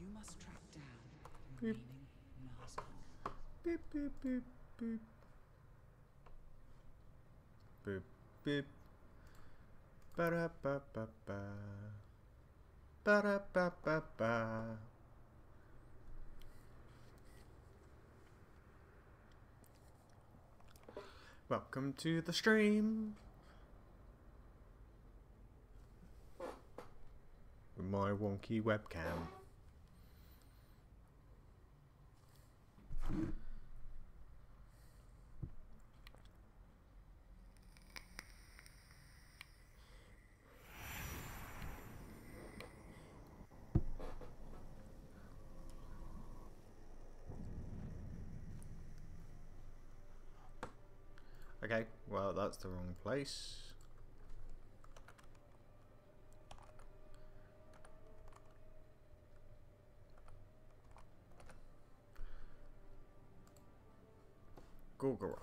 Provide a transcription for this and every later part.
must track down the Beep. remaining Nazgul. Beep beep beep beep. Beep beep. Ba da ba ba ba. Ba da ba ba ba. Welcome to the stream. With my wonky webcam. Okay, well that's the wrong place. Gorgoroth.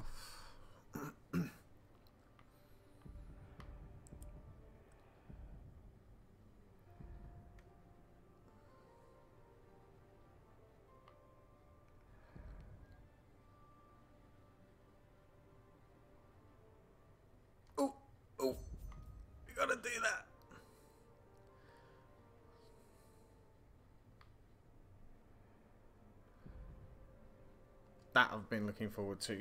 Oh, oh, you gotta do that. That I've been looking forward to.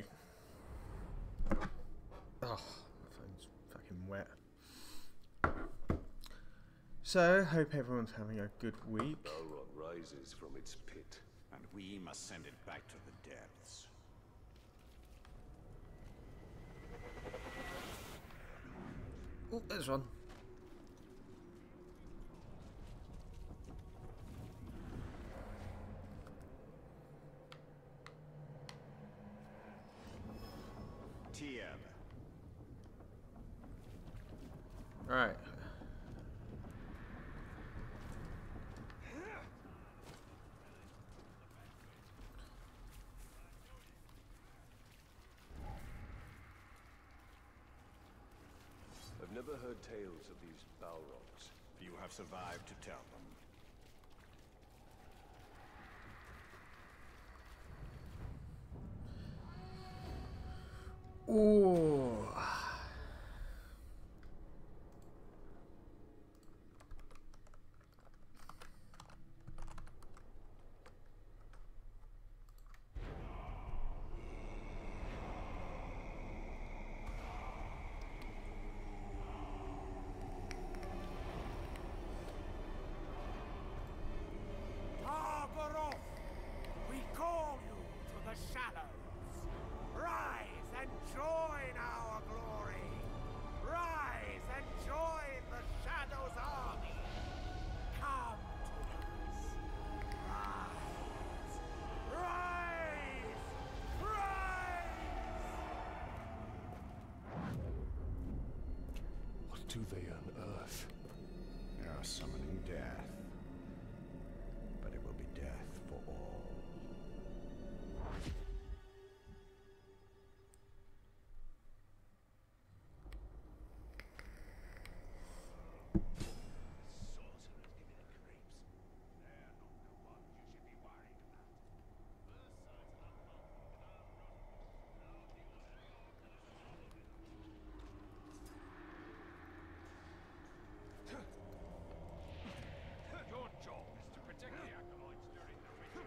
Oh, my phone's fucking wet. So, hope everyone's having a good week. Balrog rises from its pit. And we must send it back to the depths. Oh, there's one. Tyr. Alright. I've never heard tales of these Balrogs. You have survived to tell them. Ooh. Gorgoroth, we call you to the shadows. Rise and join our glory. Rise and join the Shadows' army. Come to us. Rise. Rise. Rise. What do they unearth? They are summoning death. But it will be death for all. Your job is to protect the acolytes during the ritual.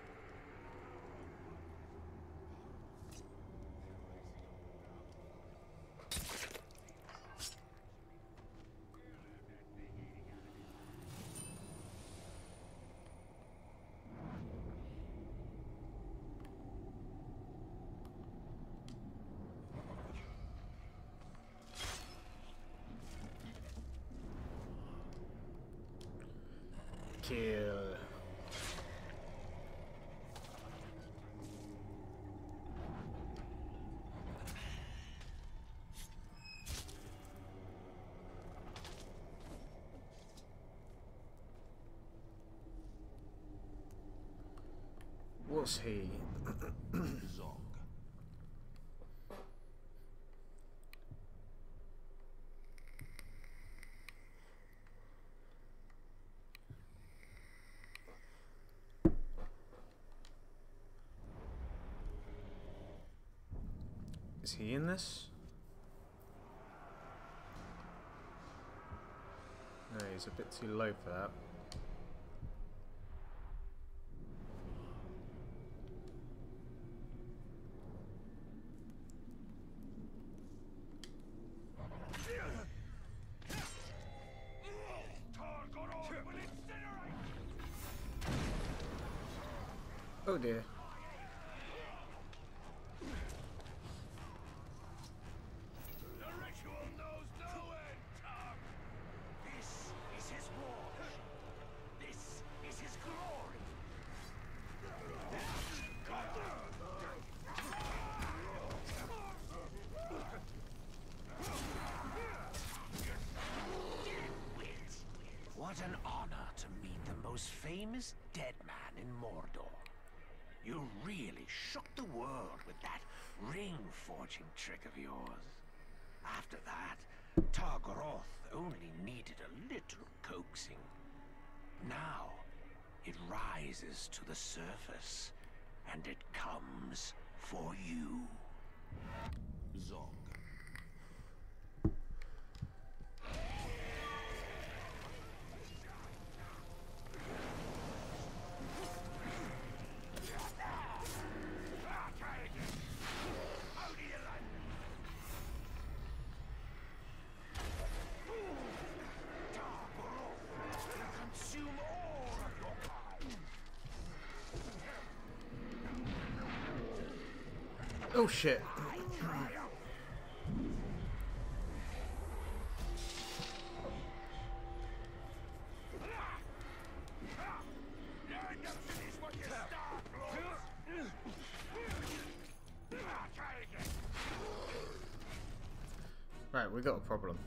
Kill. What's he? Zog. Is he in this? No, he's a bit too low for that. Oh dear. The ritual knows no end, Targ. This is his war. This is his glory. What an honor to meet the most famous dead man in Mordor. You really shook the world with that ring-forging trick of yours. After that, Targaroth only needed a little coaxing. Now, it rises to the surface, and it comes for you. Zog. Oh shit. Right, we got a problem.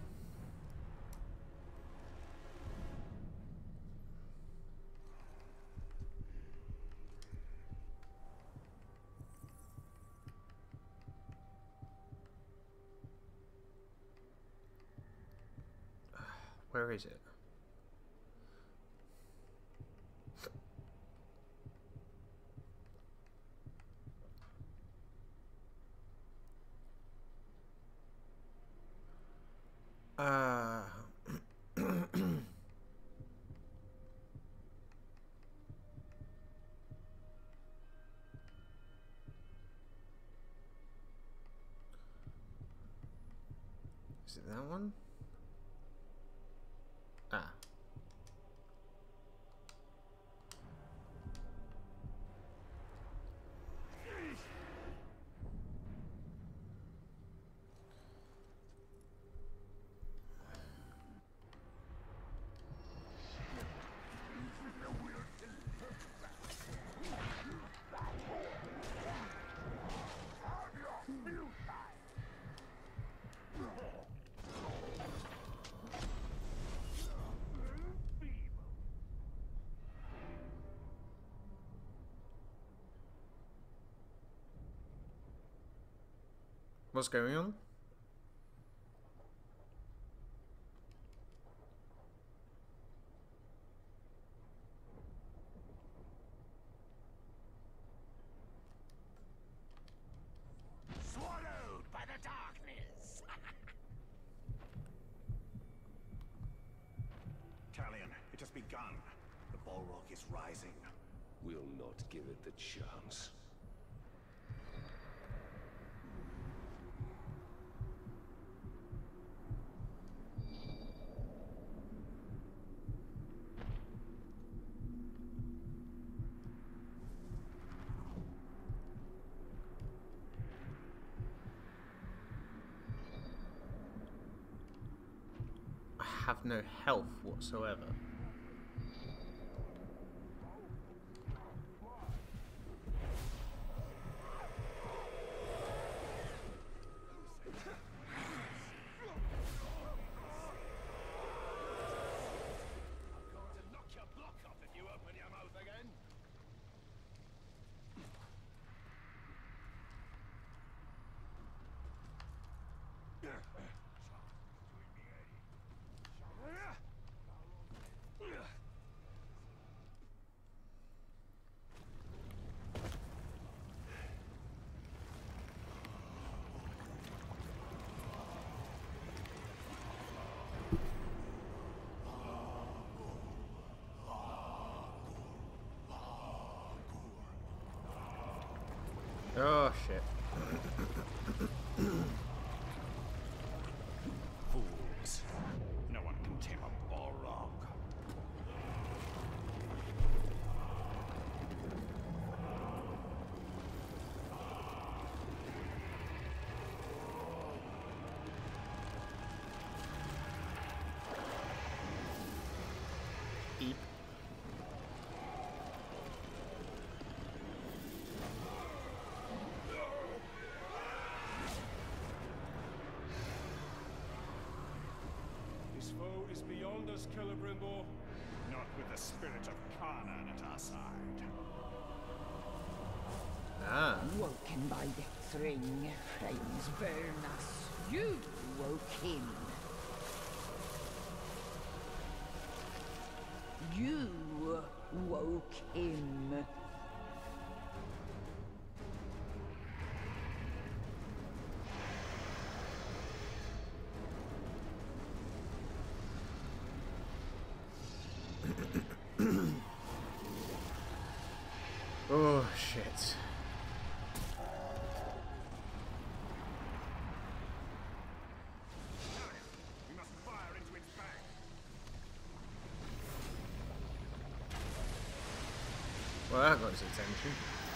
Where is it? Is it that one? Ah. What's going on? Swallowed by the darkness. Talion, it has begun. The Balrog is rising. We'll not give it the chance. I have no health whatsoever. I'm going to knock your block off if you open your mouth again. This foe is beyond us, Celebrimbor. Not with the spirit of Khanan at our side. Ah. Woken by the thring, flames burn us. You woke him. You woke him. Oh, shit. We must fire into its back. Well, that got his attention.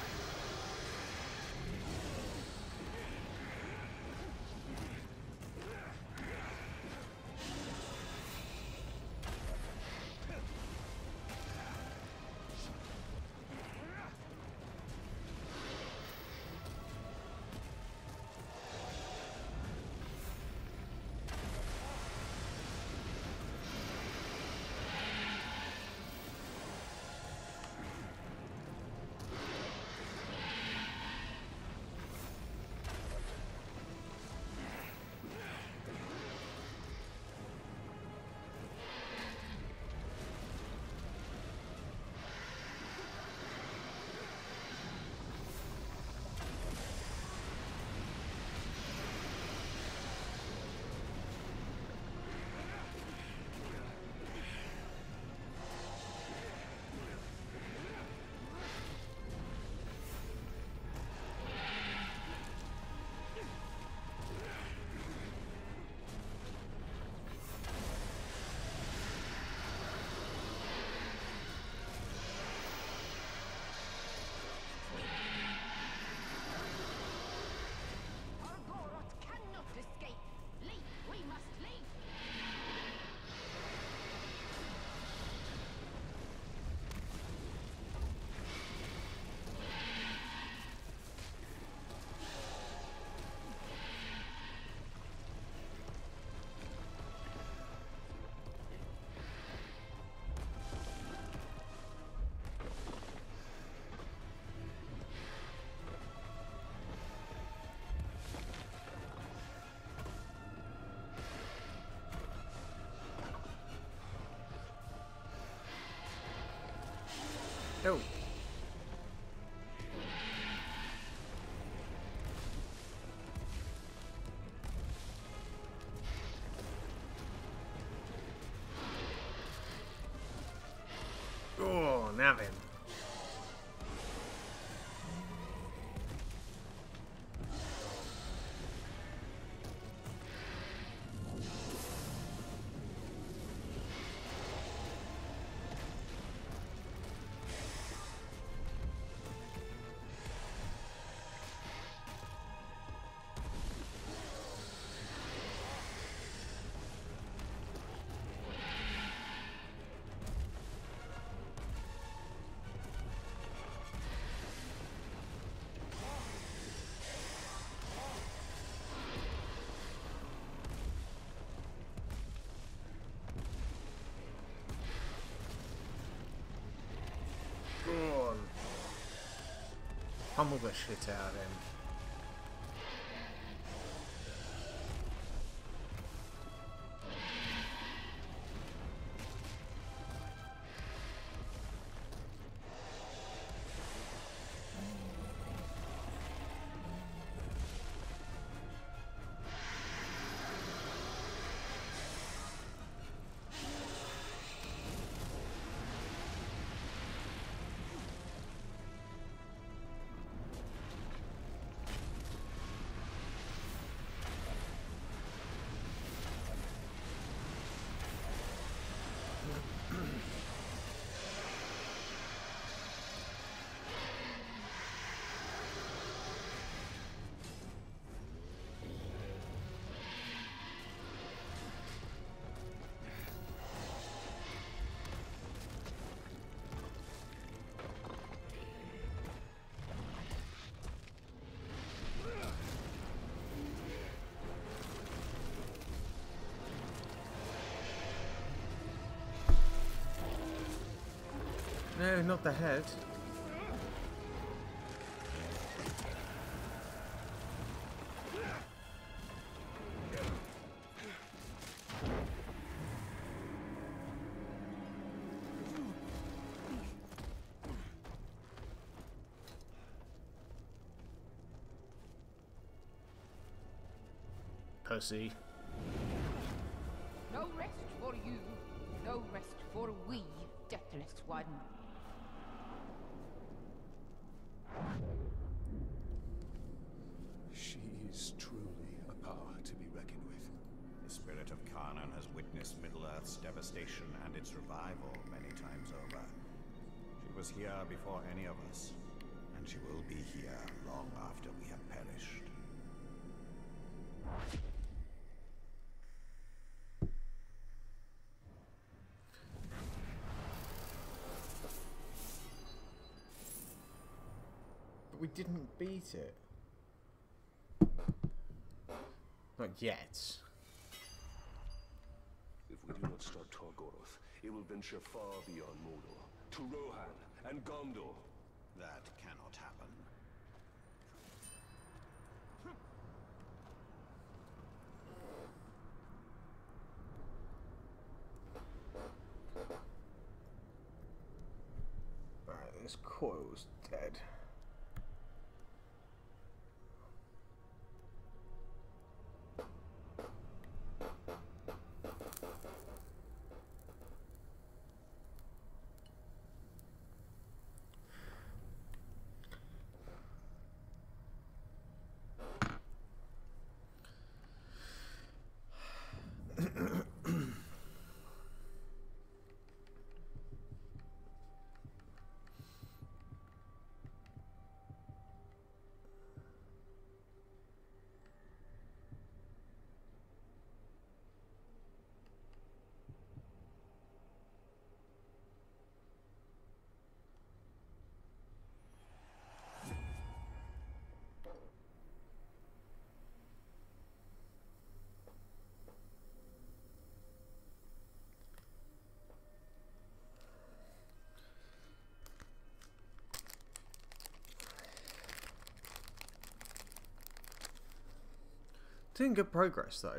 Argoroth cannot escape. Leave, we must leave. Oh. Oh, now then. Go on. Pummel the shit out of him. No, not the head. Pussy. No rest for you, no rest for we, deathless one. She is truly a power to be reckoned with. The spirit of Kanan has witnessed Middle-earth's devastation and its revival many times over. She was here before any of us, and she will be here long after we have perished. But we didn't beat it. Not yet. If we do not stop Targoroth, it will venture far beyond Mordor, to Rohan and Gondor. That cannot happen. Alright, this coil's dead. Doing good progress though.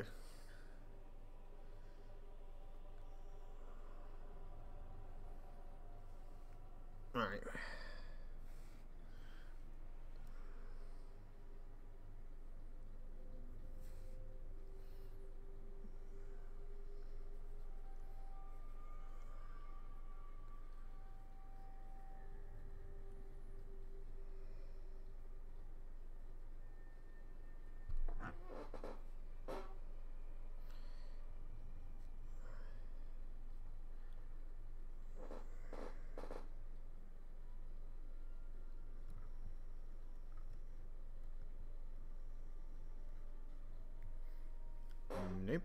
Alright. Nope.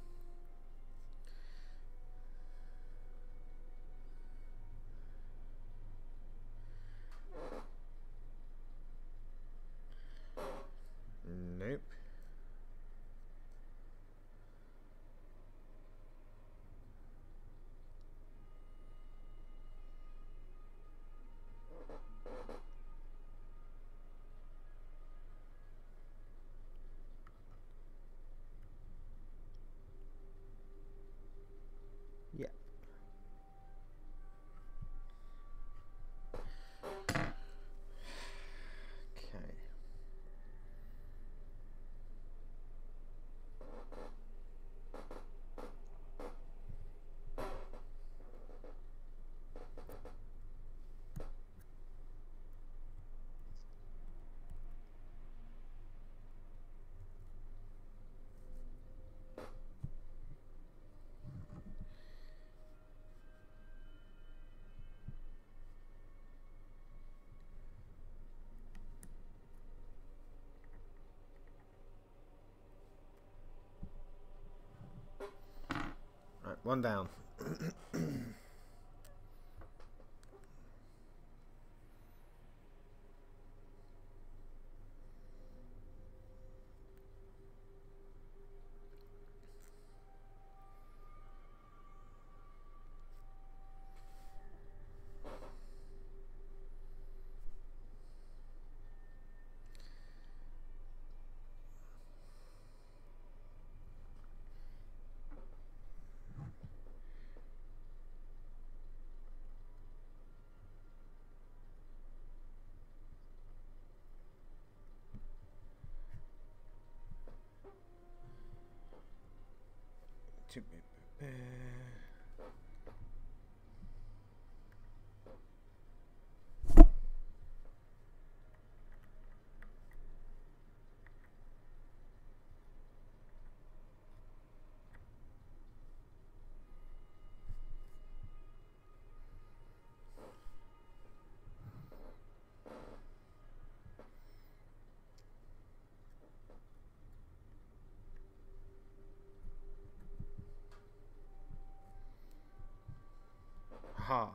Nope. Yeah. Okay. Right, one down. Ha.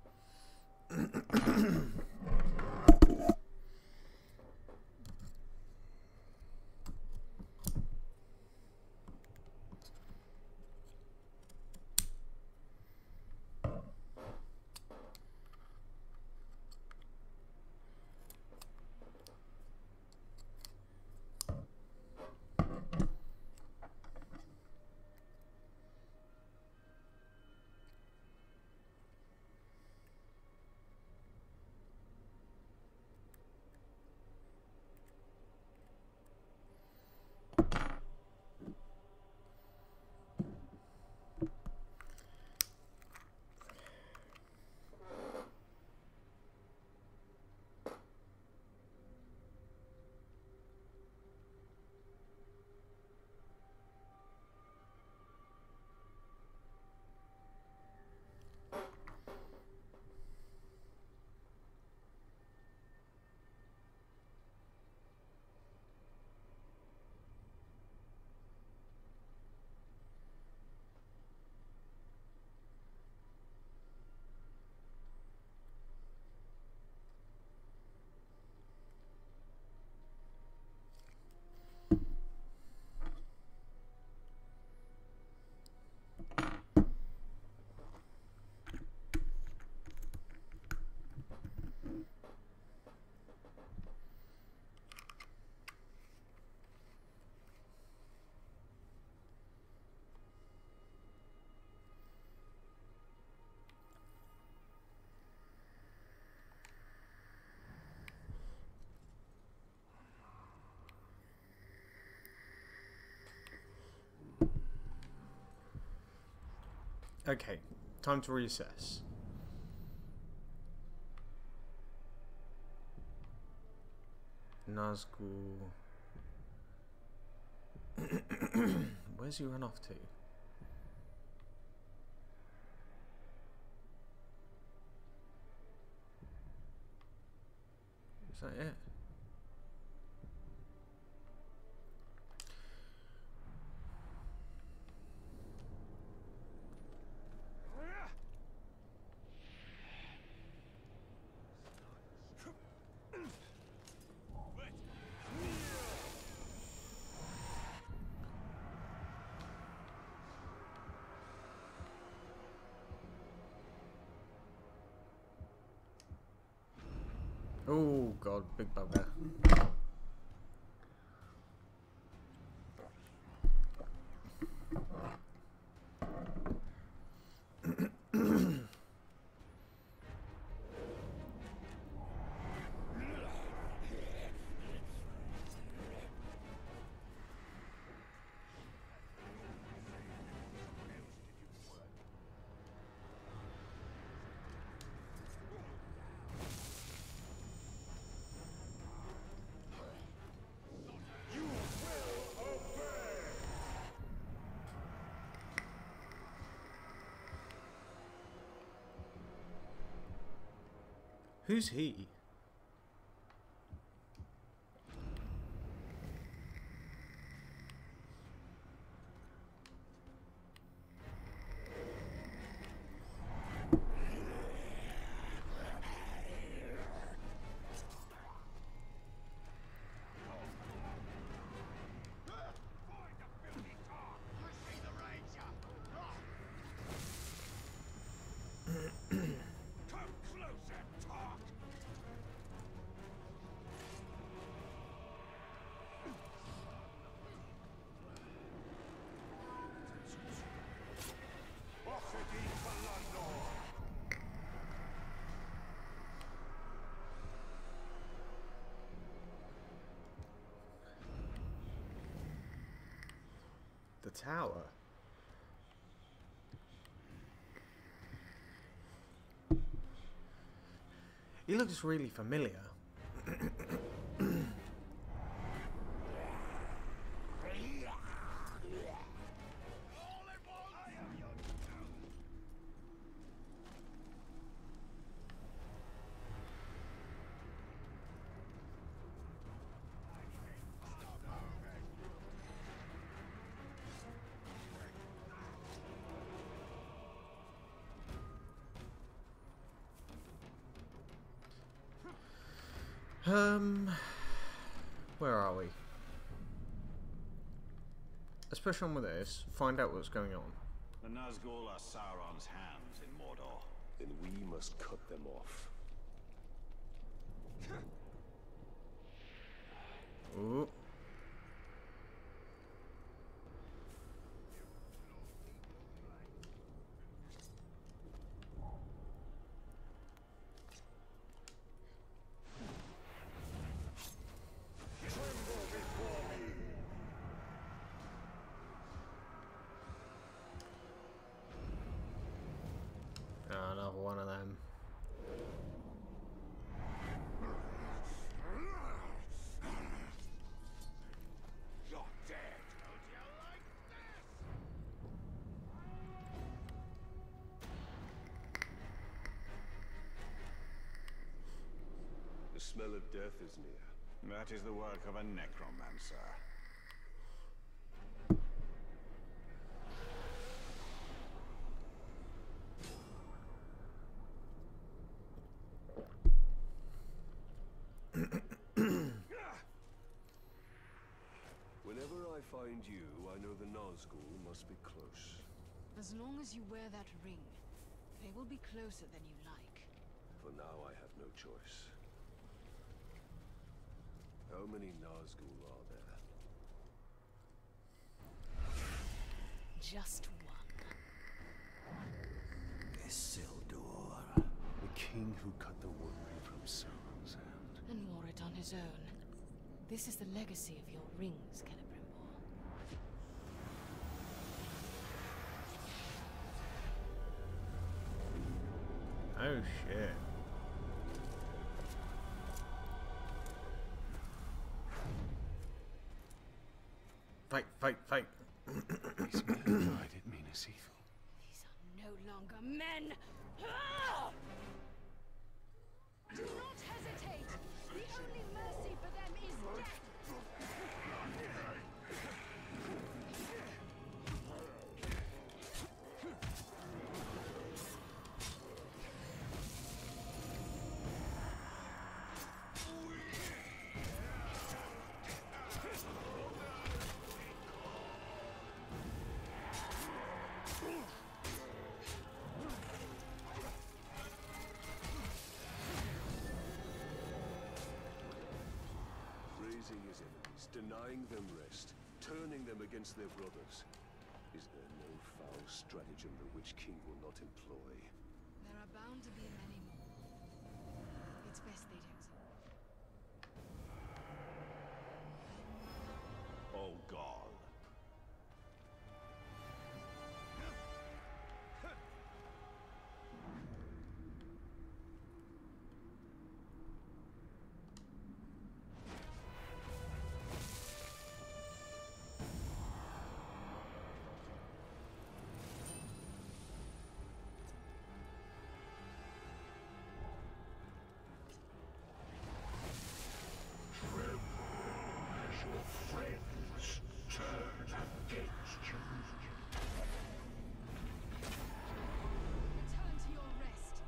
Okay, time to reassess. Nazgul. Where's he run off to? Is that it? Oh god, big bugger. Who's he? The tower. He looks really familiar. Where are we? Let's push on with this, find out what's going on. The Nazgul are Sauron's hands in Mordor. Then we must cut them off. Ooh. Another one of them. You're dead. Don't you like The smell of death is near. That is the work of a necromancer. Whenever I find you, I know the Nazgul must be close. As long as you wear that ring, they will be closer than you like. For now, I have no choice. How many Nazgul are there? Just one. Isildur. The king who cut the wood from Sauron's hand. And wore it on his own. This is the legacy of your rings, Celebrimbor. Oh shit. Fight, fight, fight. These men died at Minas Ithil. These are no longer men! Ah! Do not hesitate! The only mercy for them is death! Raising his enemies, denying them rest, turning them against their brothers. Is there no foul stratagem the Witch King will not employ? There are bound to be many more. It's best they don't. Oh God. Return to your rest.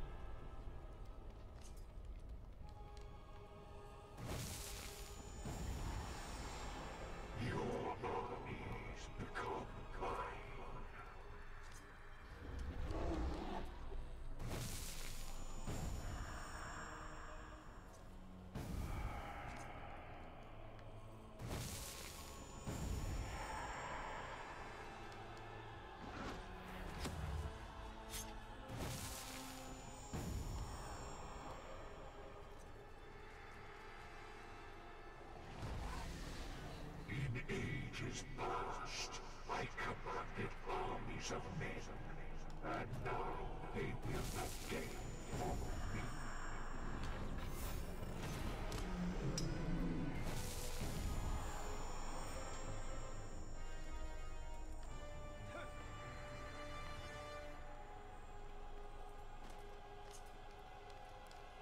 Ages past, I commanded armies of men, and now they will not gain for me.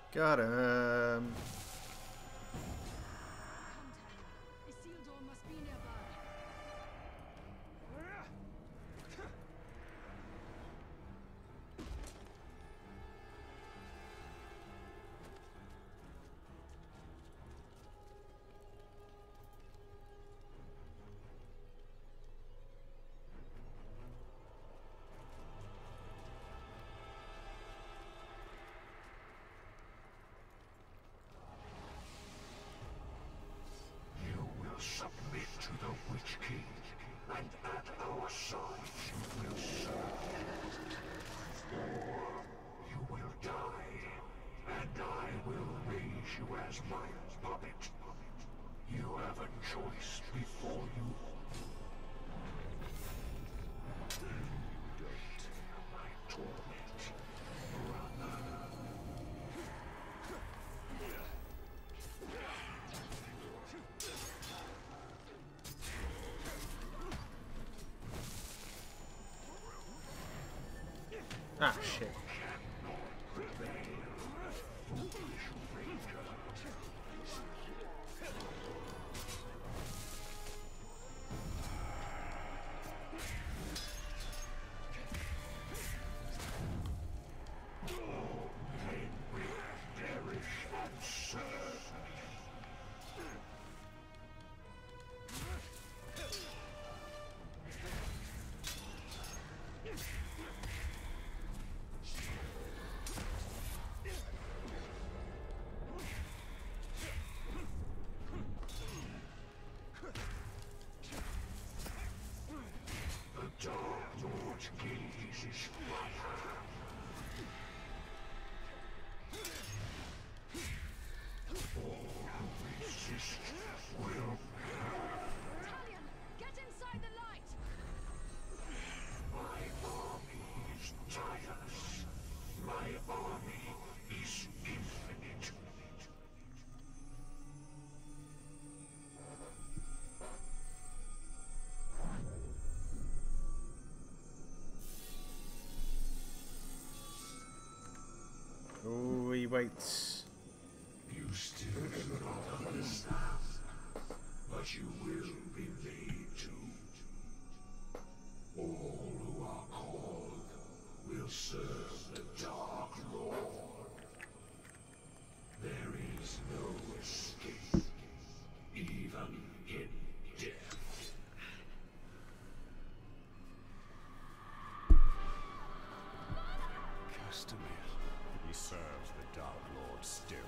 Got him. Isildur must be nearby. You will submit to the Witch King, and at our side you will serve. Or you will die, and I will raise you as my puppet. You have a choice before you. You don't feel my torment, brother. Ah, shit. The Dark Lord's gaze is fire. All who resist will Talion, get inside the light! My army is tireless. My army is infinite. Oh, he waits. You still do not understand, but you will be made to. All who are called will serve the Dark Lord. There is no escape, even in death. Castamere. He serves the Dark Lord still.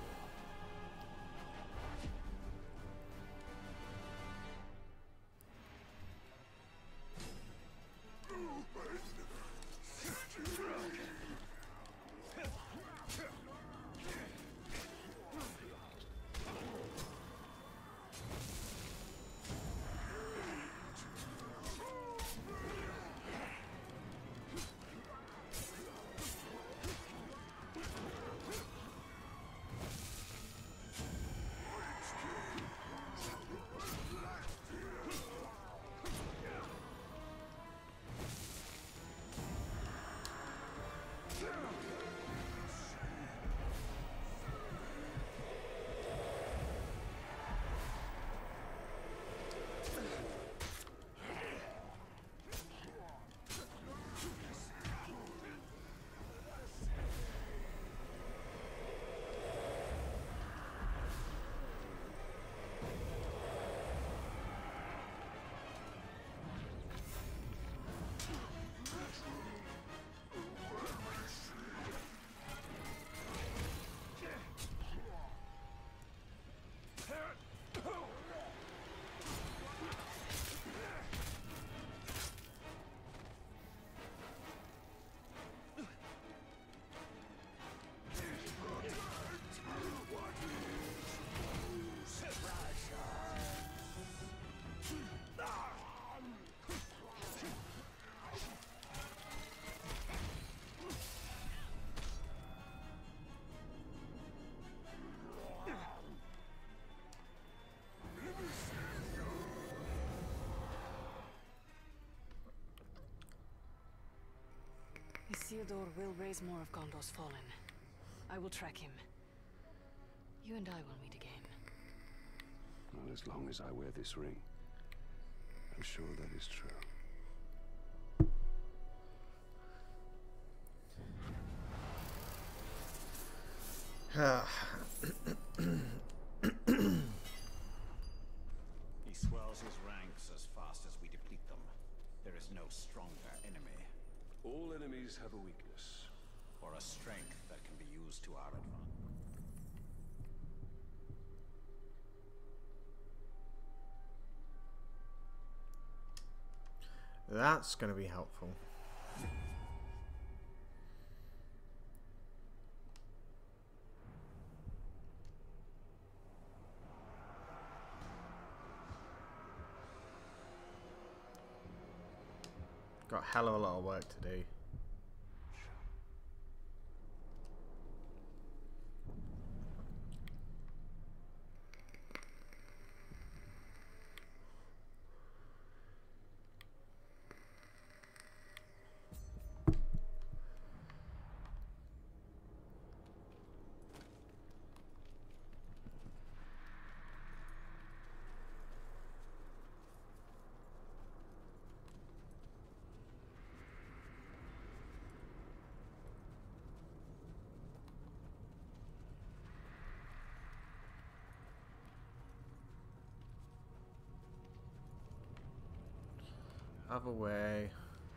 Isildur will raise more of Gondor's fallen. I will track him. You and I will meet again. Well, as long as I wear this ring, I'm sure that is true. He swells his ranks as fast as we deplete them. There is no stronger enemy. All enemies have a weakness. Or a strength that can be used to our advantage. That's going to be helpful. Got a hell of a lot of work to do. Other way.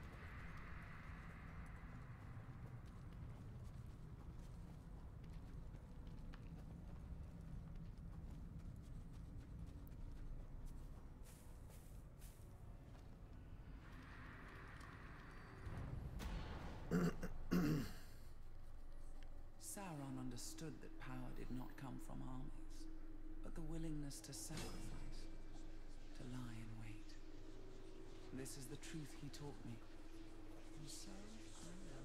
Sauron understood that power did not come from armies, but the willingness to sacrifice, to lie in wait. This is the truth he taught me. And so I learned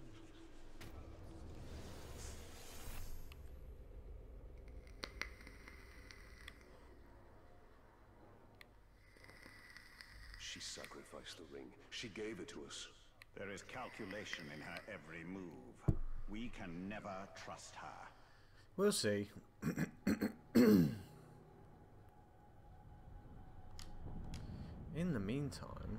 She sacrificed the ring. She gave it to us. There is calculation in her every move. We can never trust her. We'll see. In the meantime...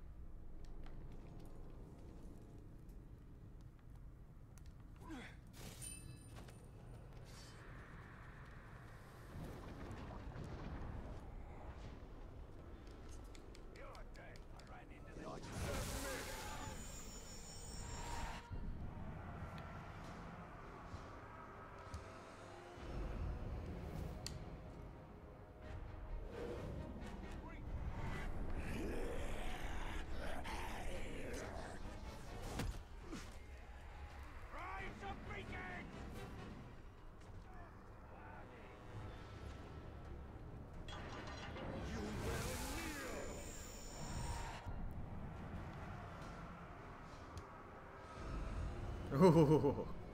Ooh.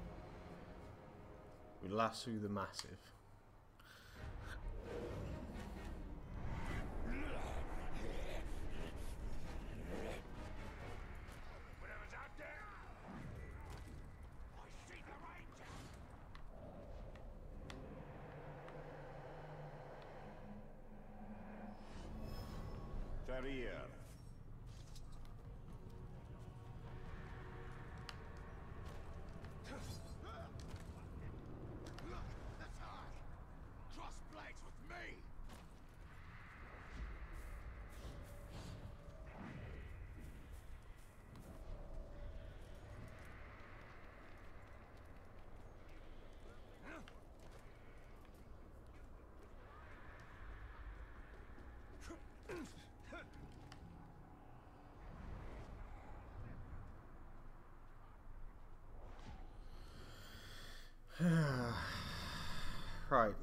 We lasso the massive. Whatever's out there, I see the ranger. Farir. That's hard. Cross blades with me. Right.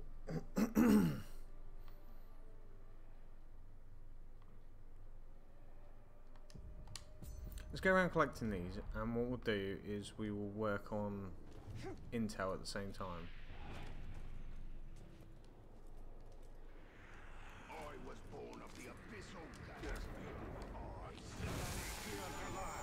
Let's go around collecting these, and what we'll do is we will work on intel at the same time. I was born of the abyssal gas. I stand here to lie.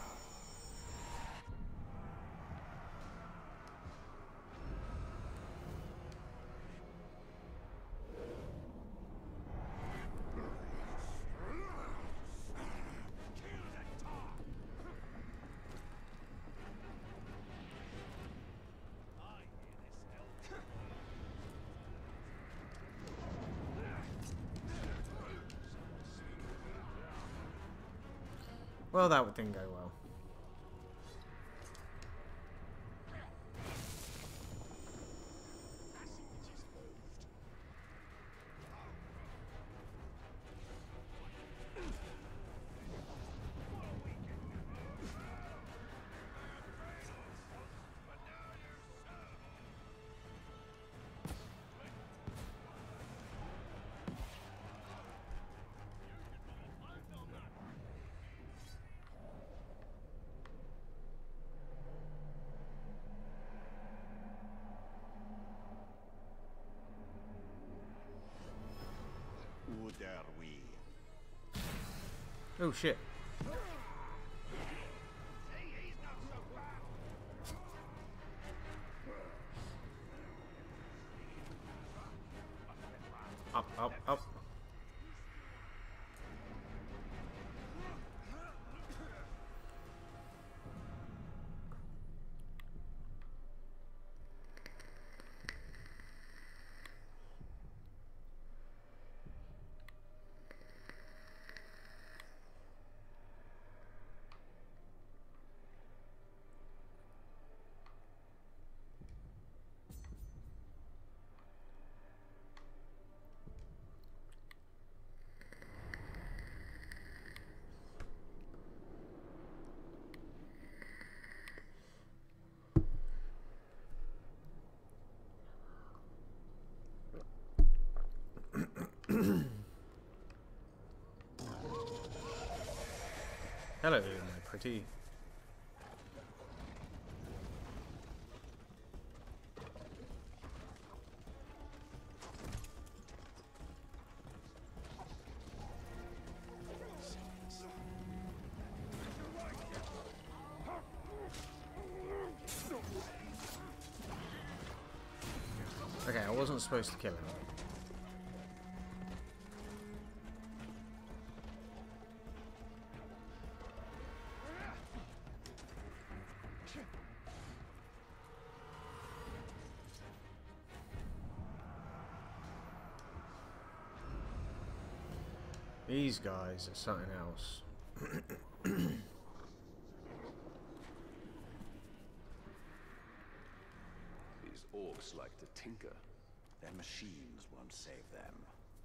Well, that didn't go well. Who dare we? Oh shit. Up, up, up. Hello, my pretty. Okay, I wasn't supposed to kill him. These guys are something else. These orcs like to tinker. Their machines won't save them.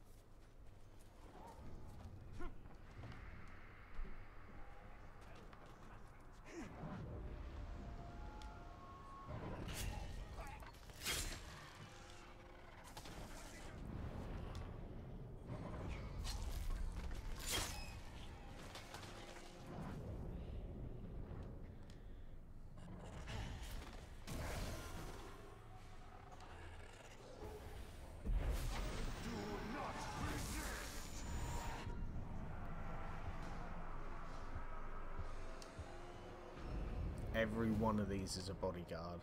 Every one of these is a bodyguard.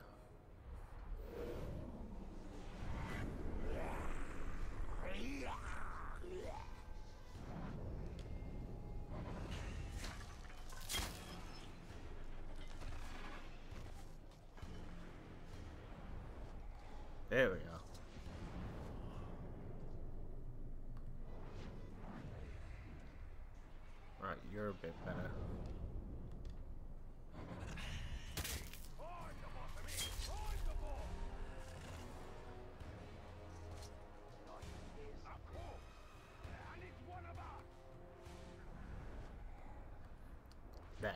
There we go. Right, you're a bit better. There.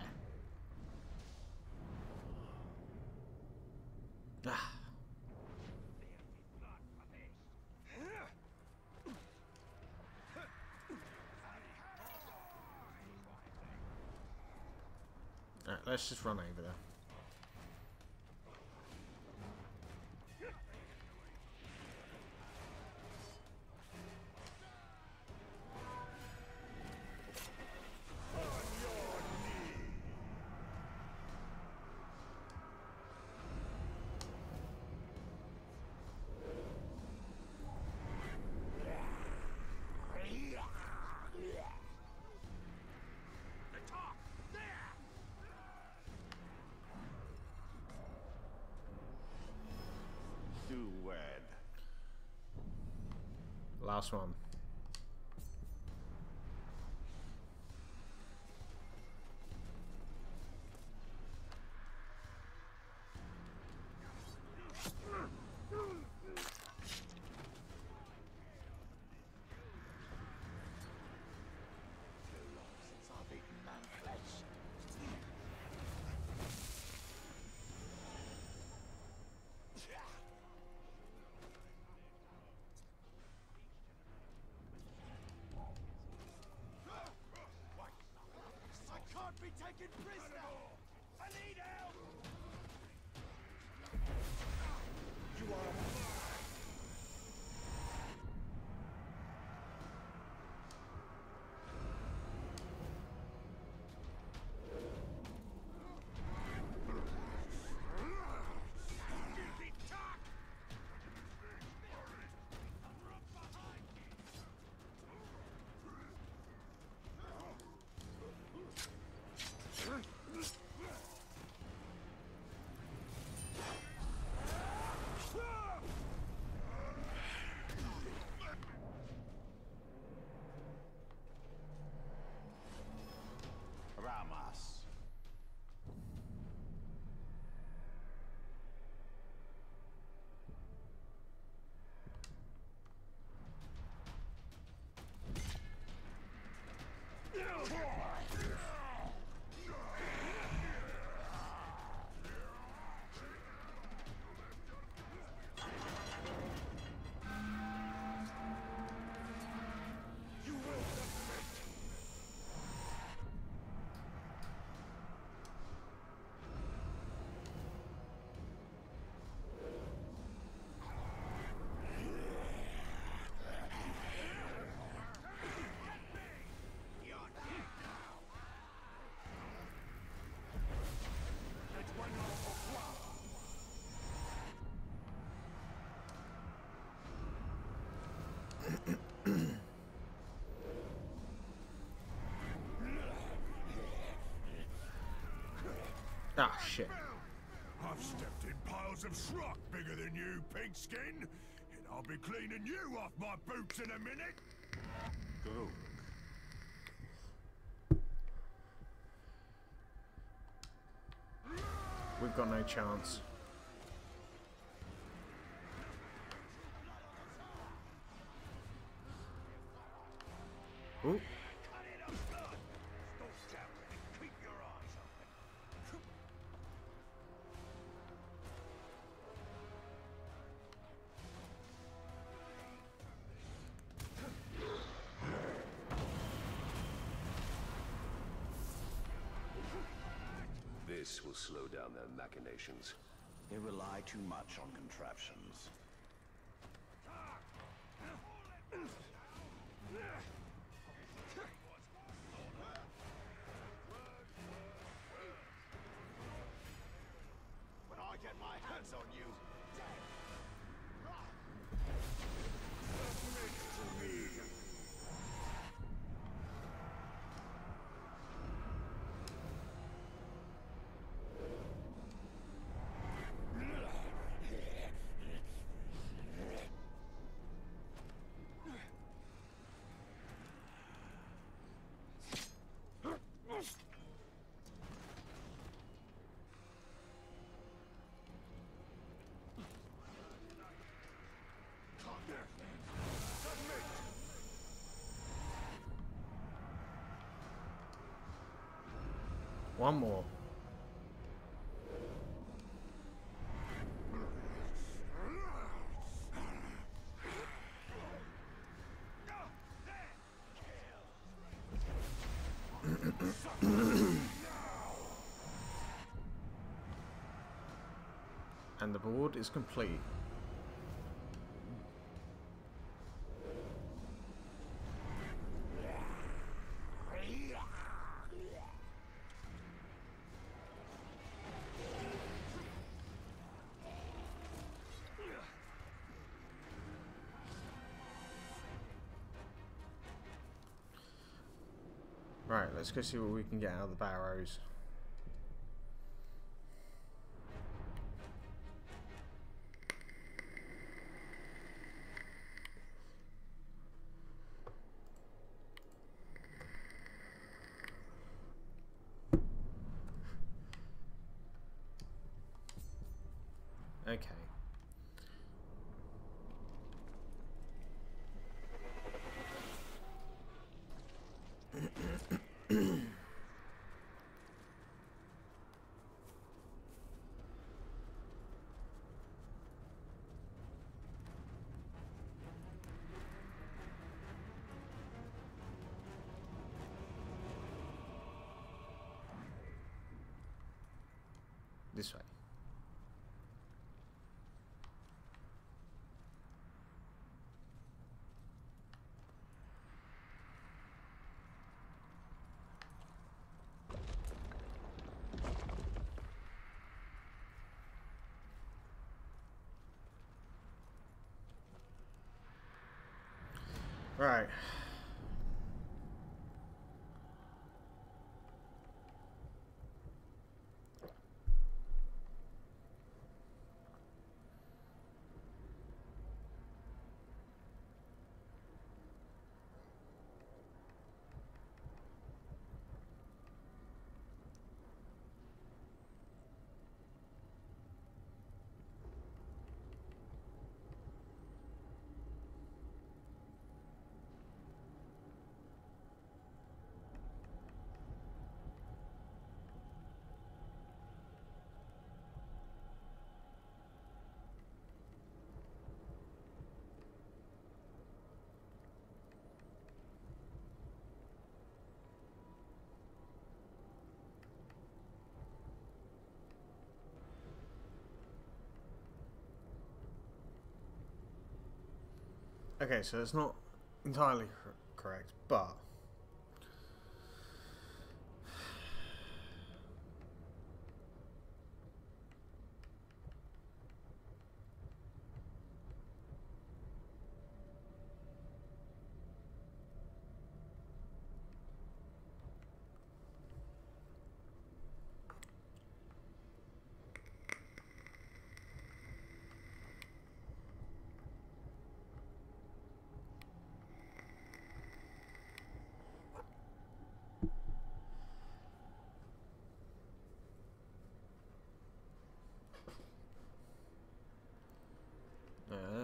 Ah. Alright, let's just run over there. Last one. Ah, shit. I've stepped in piles of schrock bigger than you, pigskin, and I'll be cleaning you off my boots in a minute. Go. We've got no chance. Ooh. This will slow down their machinations. They rely too much on contraptions. When I get my hands on you, One more. And the board is complete. Right, let's go see what we can get out of the barrows. Okay. This way. Right. Okay, so it's not entirely correct, but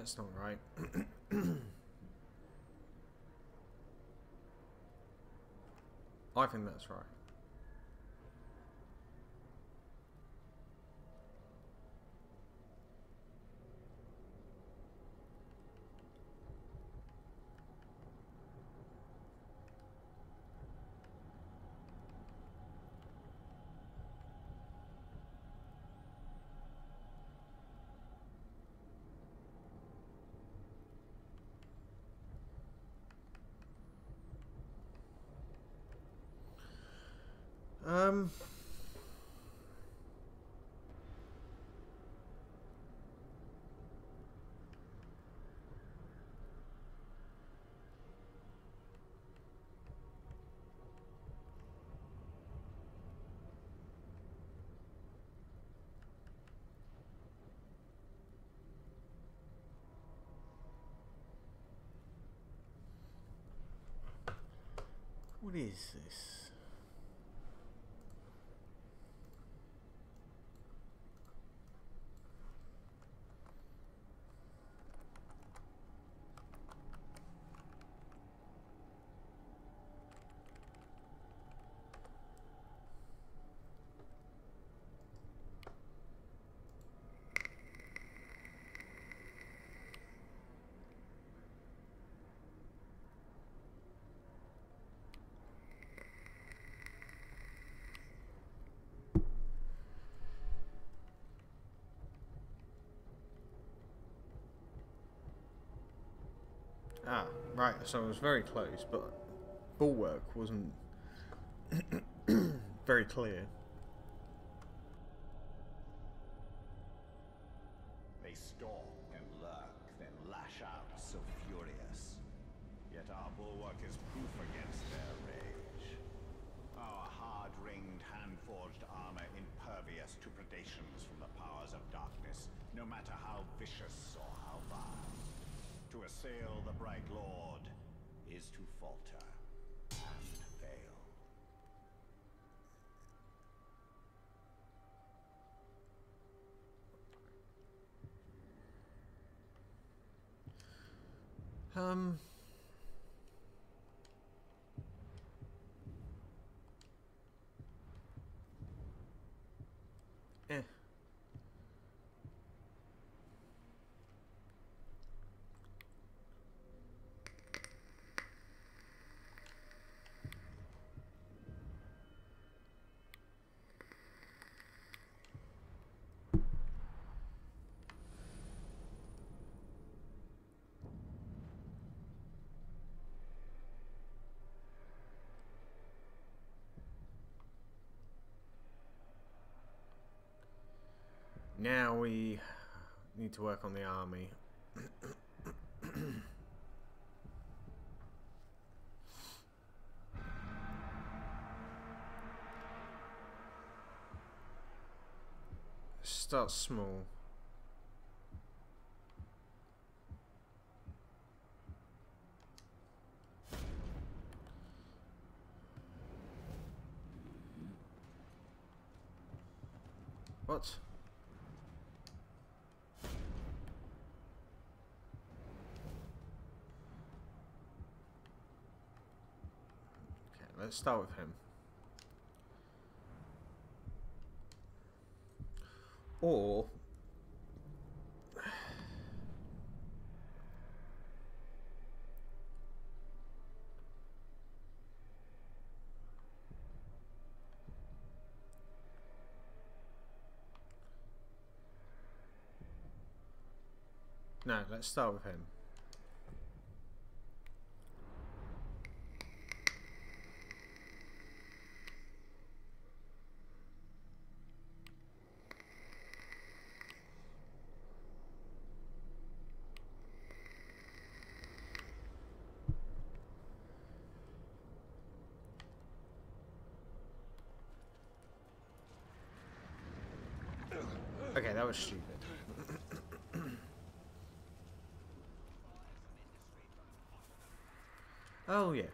that's not right. I think that's right. Um, what is this? Ah, right, so I was very close, but Bulwark wasn't very clear. They stalk and lurk, then lash out so furious. Yet our bulwark is proof against their rage. Our hard-ringed, hand-forged armor impervious to predations from the powers of darkness, no matter how vicious or how vile. To assail the Bright Lord is to falter and fail. Eh. Now we need to work on the army. Start small. What? Okay, let's start with him. Or no, let's start with him. Okay, that was stupid. Oh yeah.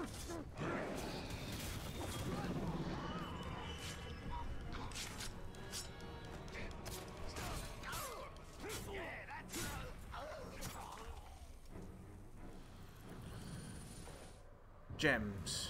Gems.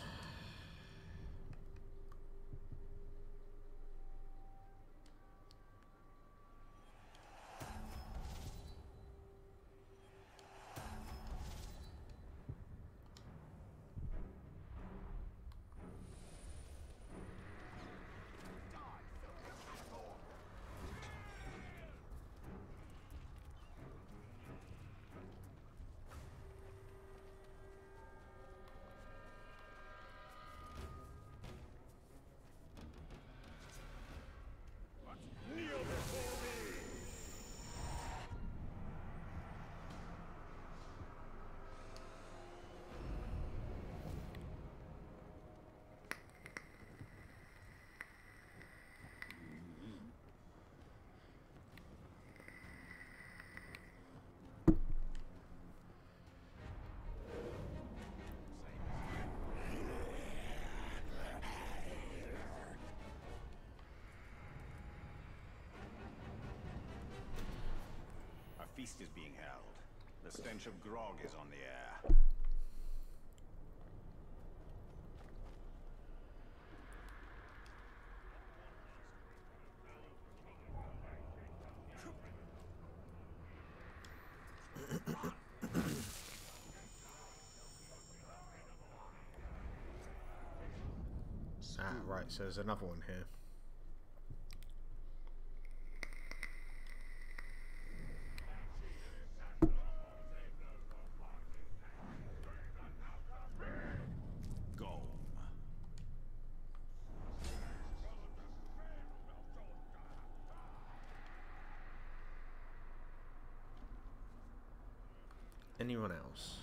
A feast is being held. The stench of grog is on the air. Ah, right, so there's another one here. Anyone else?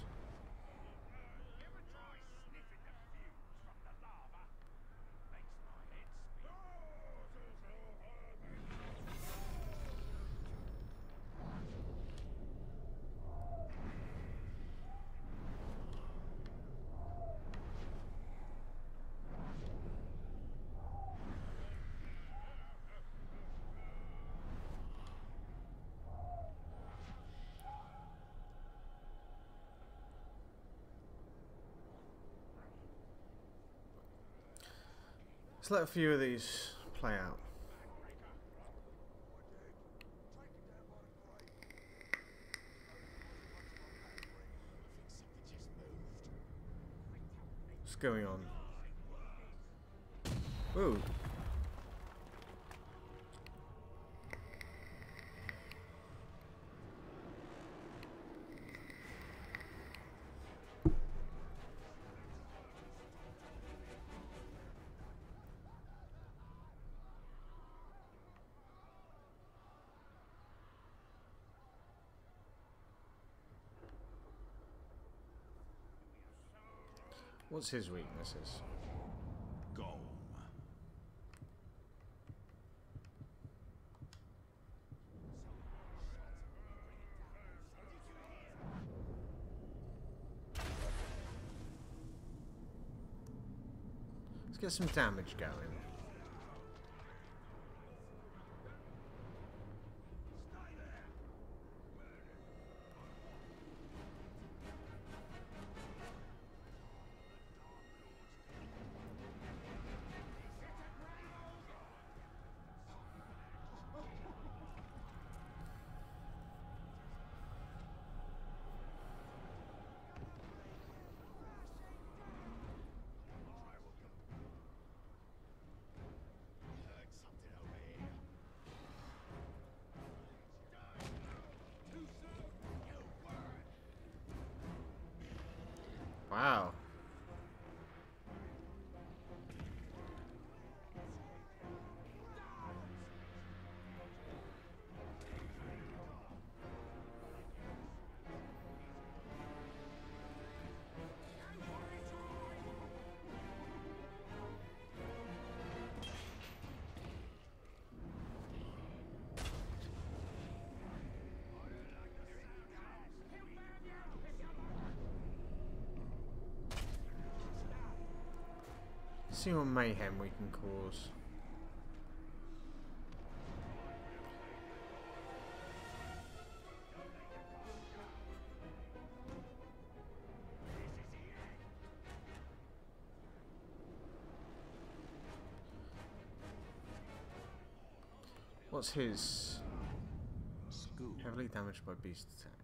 Let's let a few of these play out. What's going on? Ooh. What's his weaknesses? Go. Let's get some damage going. See what mayhem we can cause. What's his? Heavily damaged by beast attacks.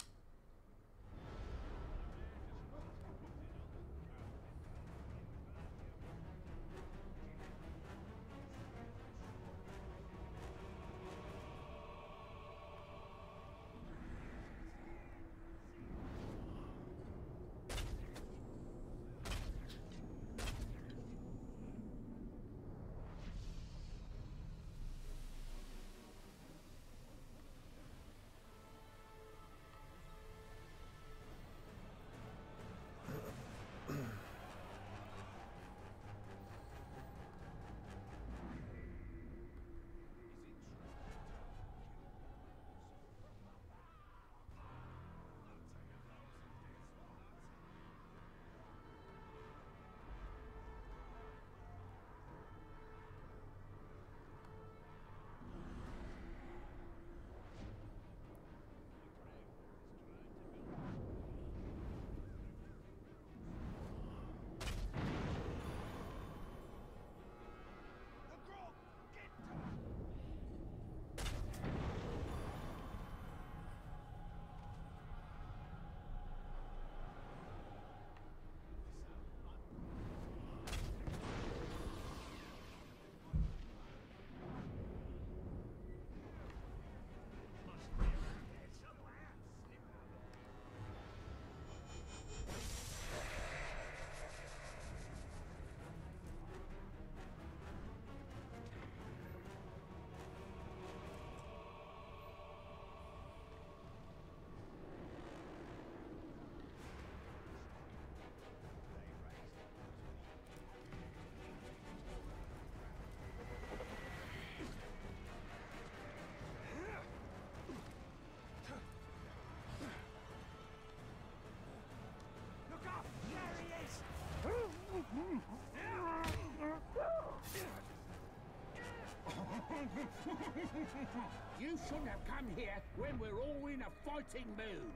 You shouldn't have come here when we're all in a fighting mood.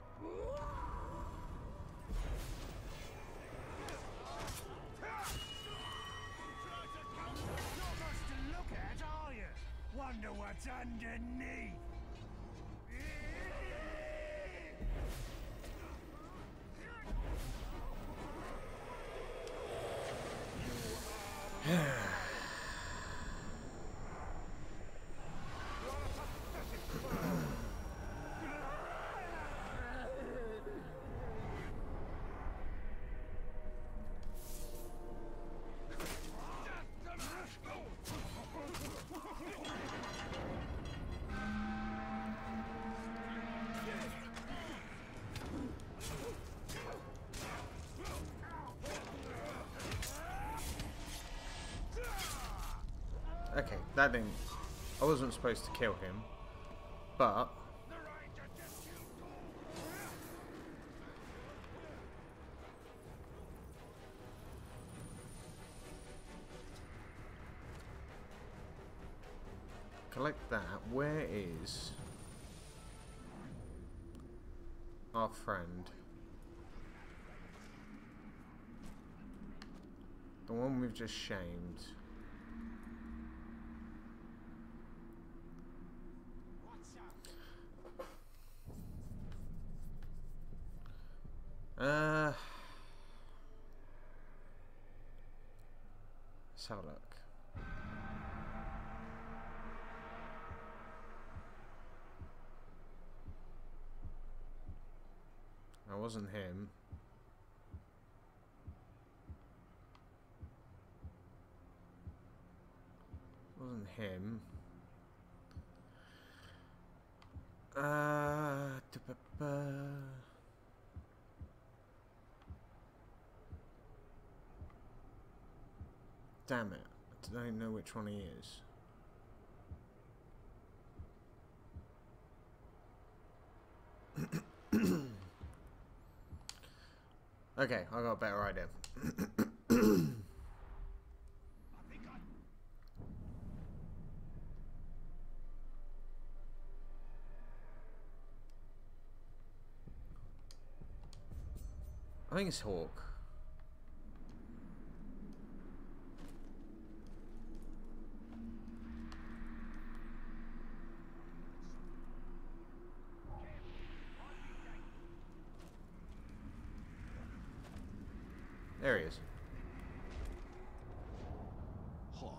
Not much to look at, are you? Wonder what's underneath. Okay, that didn't... I wasn't supposed to kill him, but... Collect that. Where is our friend? The one we've just shamed. Let's have a look. That wasn't him. Wasn't him. Damn it. I don't know which one he is. Okay, I got a better idea. I think it's Hawk. There he is. Hawk.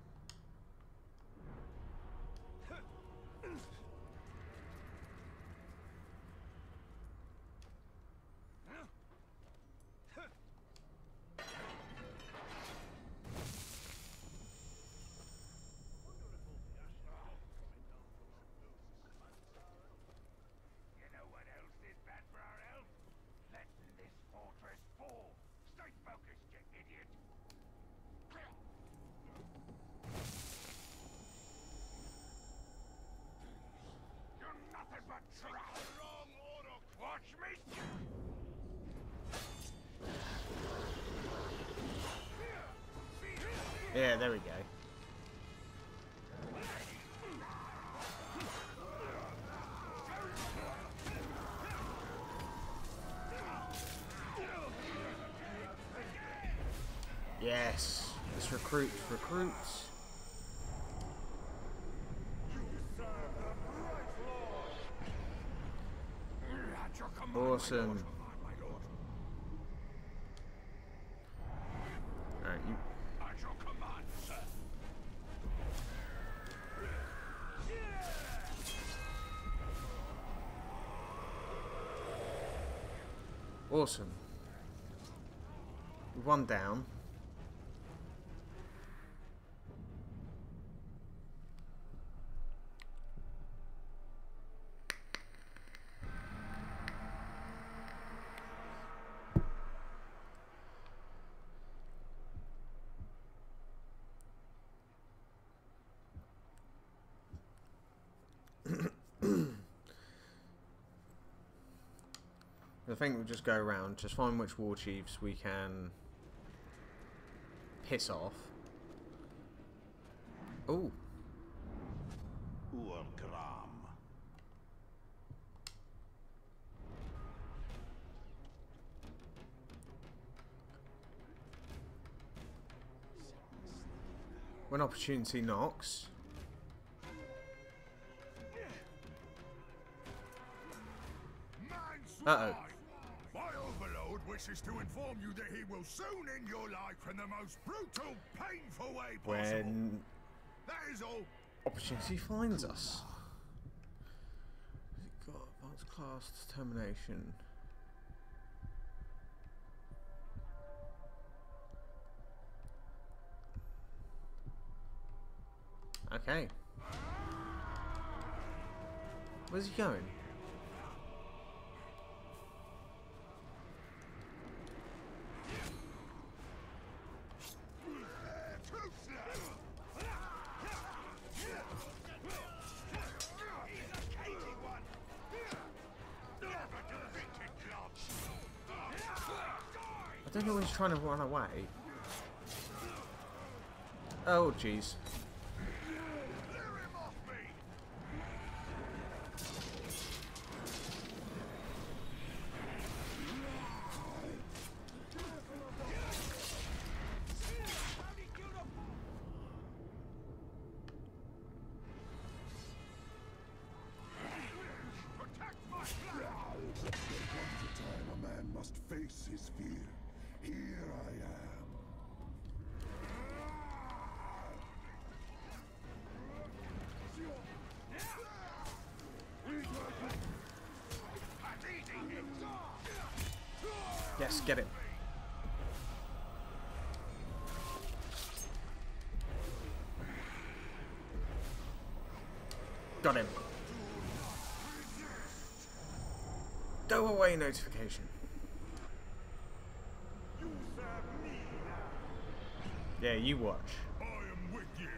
You know what else is bad for our health? Letting this fortress fall. Stay focused, you idiot. You're nothing but trash. Wrong order. Watch me. Yeah, there we go. Yes, let's recruit. At your command, Awesome. my lord. Alright, you. At your command, sir. Awesome. One down. I think we'll just go around, just find which war chiefs we can piss off. Oh, Urgram. when opportunity knocks. Uh-oh. My overlord wishes to inform you that he will soon end your life in the most brutal, painful way possible. When That is all. opportunity finds us. Has it got advanced class determination? Okay. Where's he going? I don't know where he's trying to run away. Oh, jeez. A man must face his fear. Here I am. Yes, get him. Got him. Go away notification. Yeah, you watch. I am with you.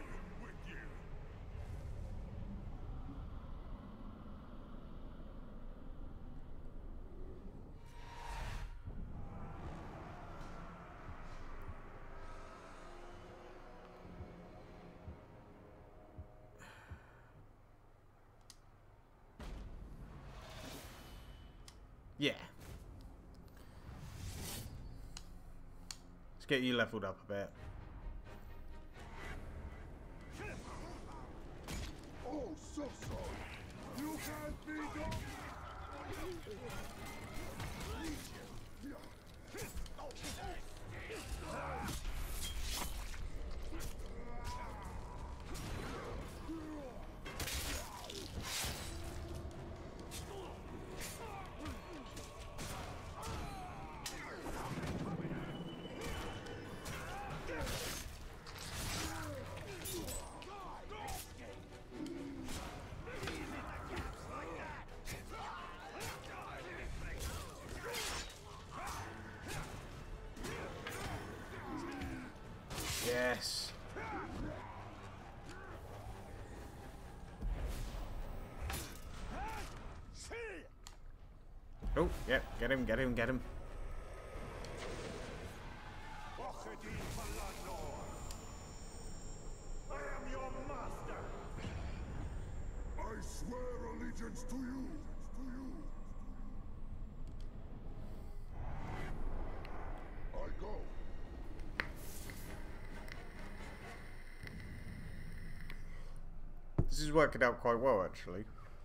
Yeah. get you leveled up a bit. Oh, so sorry. You can't be done. Yes. Oh, yeah, get him, get him, get him. I am your master. I swear allegiance to you. I go. This is working out quite well, actually.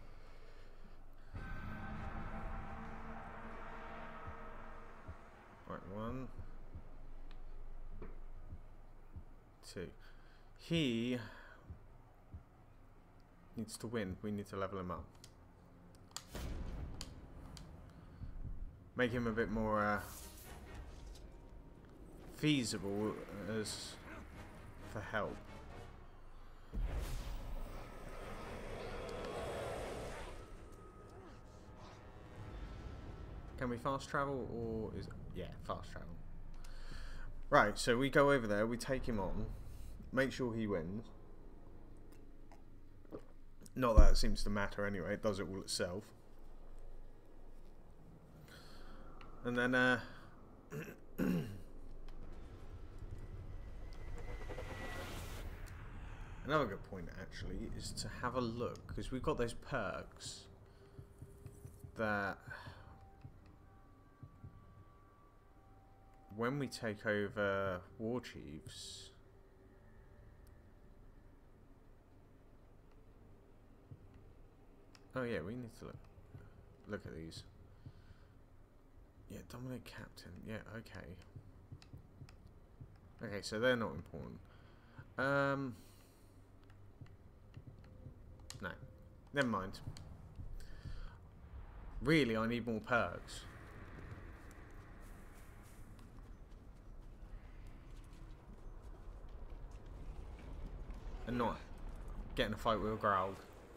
Right, 1, 2. He needs to win. We need to level him up. Make him a bit more feasible as for help. Can we fast travel, or is it... Yeah, fast travel. Right, so we go over there, we take him on, make sure he wins. Not that it seems to matter anyway, it does it all itself. And then, another good point, actually, is to have a look, because we've got those perks that... when we take over War Chiefs, oh yeah, we need to look at these. Yeah, Dominate Captain. Yeah, okay. Okay, so they're not important. No, never mind. Really, I need more perks. And not getting a fight with a Graug.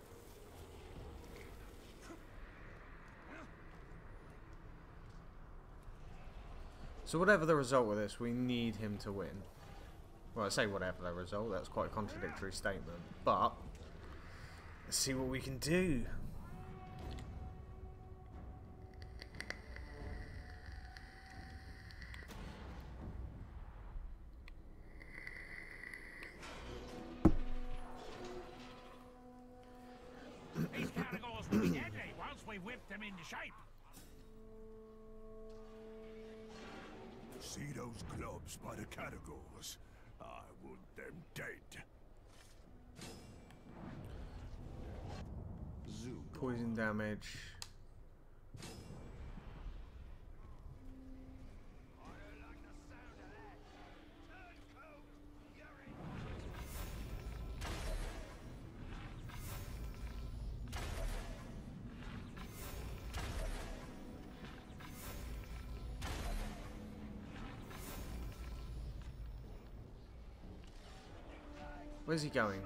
So whatever the result of this, we need him to win. Well, I say whatever the result, that's quite a contradictory statement. But, let's see what we can do. These Caragors will be deadly once we whip them into shape. See those clubs by the Caragors? I want them dead. Poison damage. Where's he going?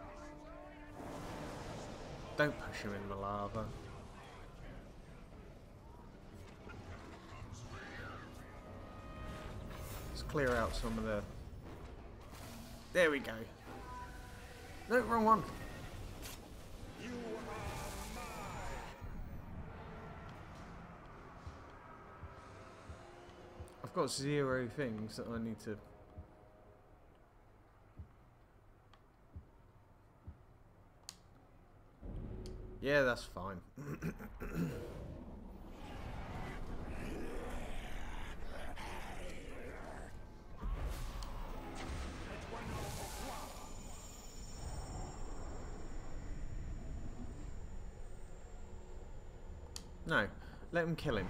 Don't push him in the lava. Let's clear out some of the... There we go. No, wrong one. I've got 0 things that I need to... Yeah, that's fine. No, let him kill him.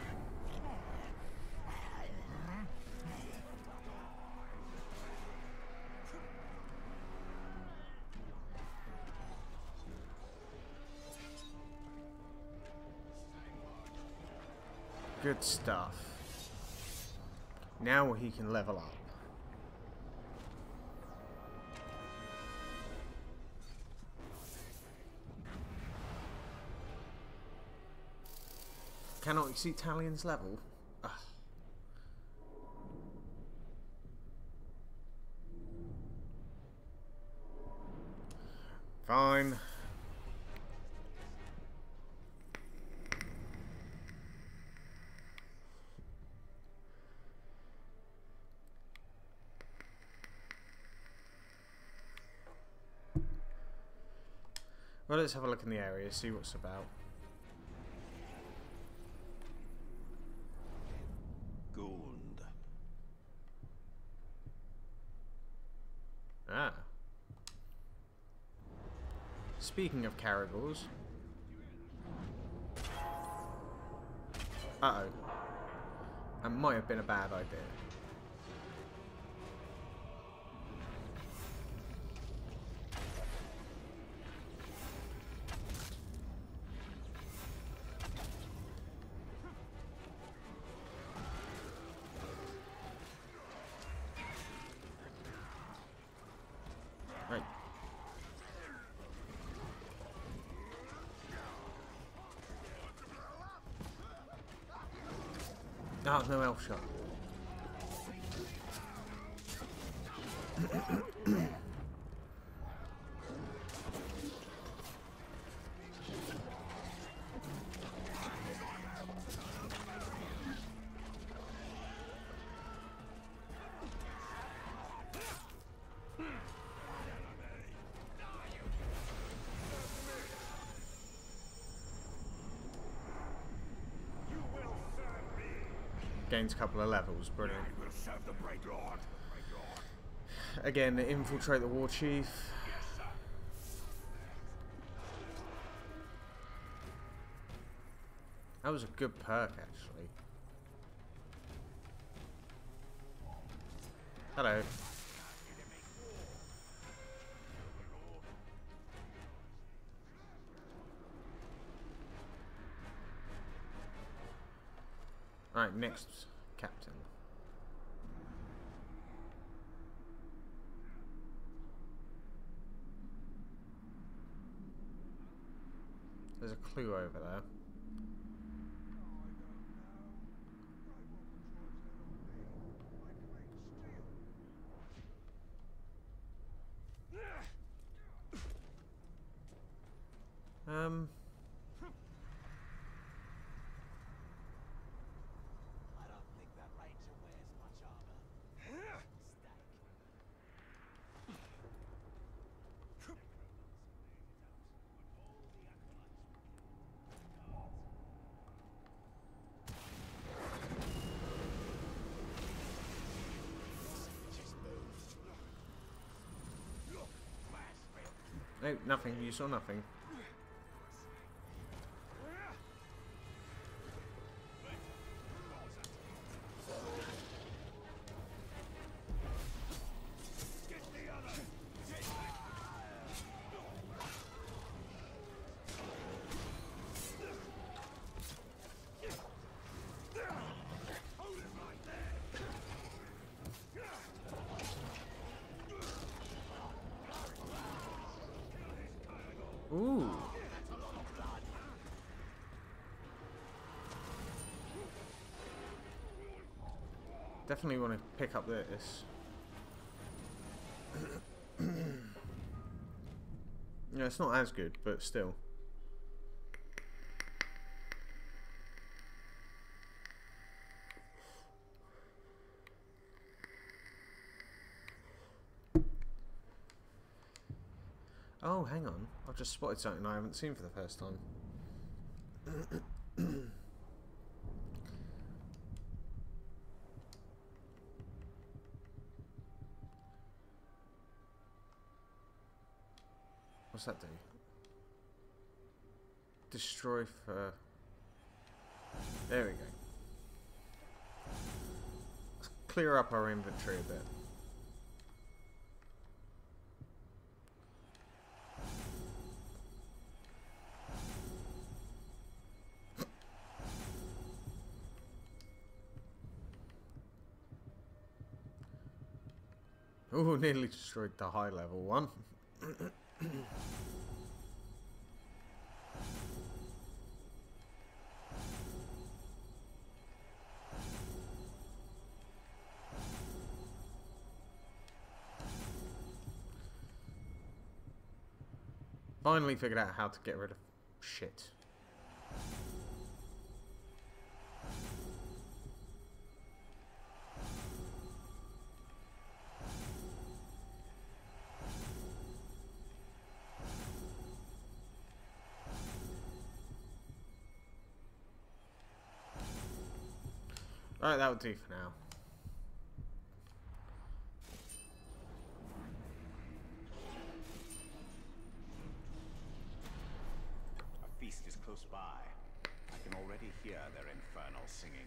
Good stuff. Now he can level up. Cannot exceed Talion's level. Ugh. Fine. Well, let's have a look in the area, see what's about. Gund. Ah. Speaking of Caragors. Uh-oh. That might have been a bad idea. Right. Oh, no elf shot. Gains a couple of levels, brilliant. Again, infiltrate the war chief. That was a good perk, actually. Hello. Alright, next captain. There's a clue over there. No, nothing. You saw nothing. Ooh. Definitely want to pick up this. Yeah, it's not as good, but still. Oh, hang on. I've just spotted something I haven't seen for the first time. What's that do? Destroy for... There we go. Let's clear up our inventory a bit. Oh, nearly destroyed the high level one. Finally figured out how to get rid of shit. Right, that'll do for now. A feast is close by. I can already hear their infernal singing.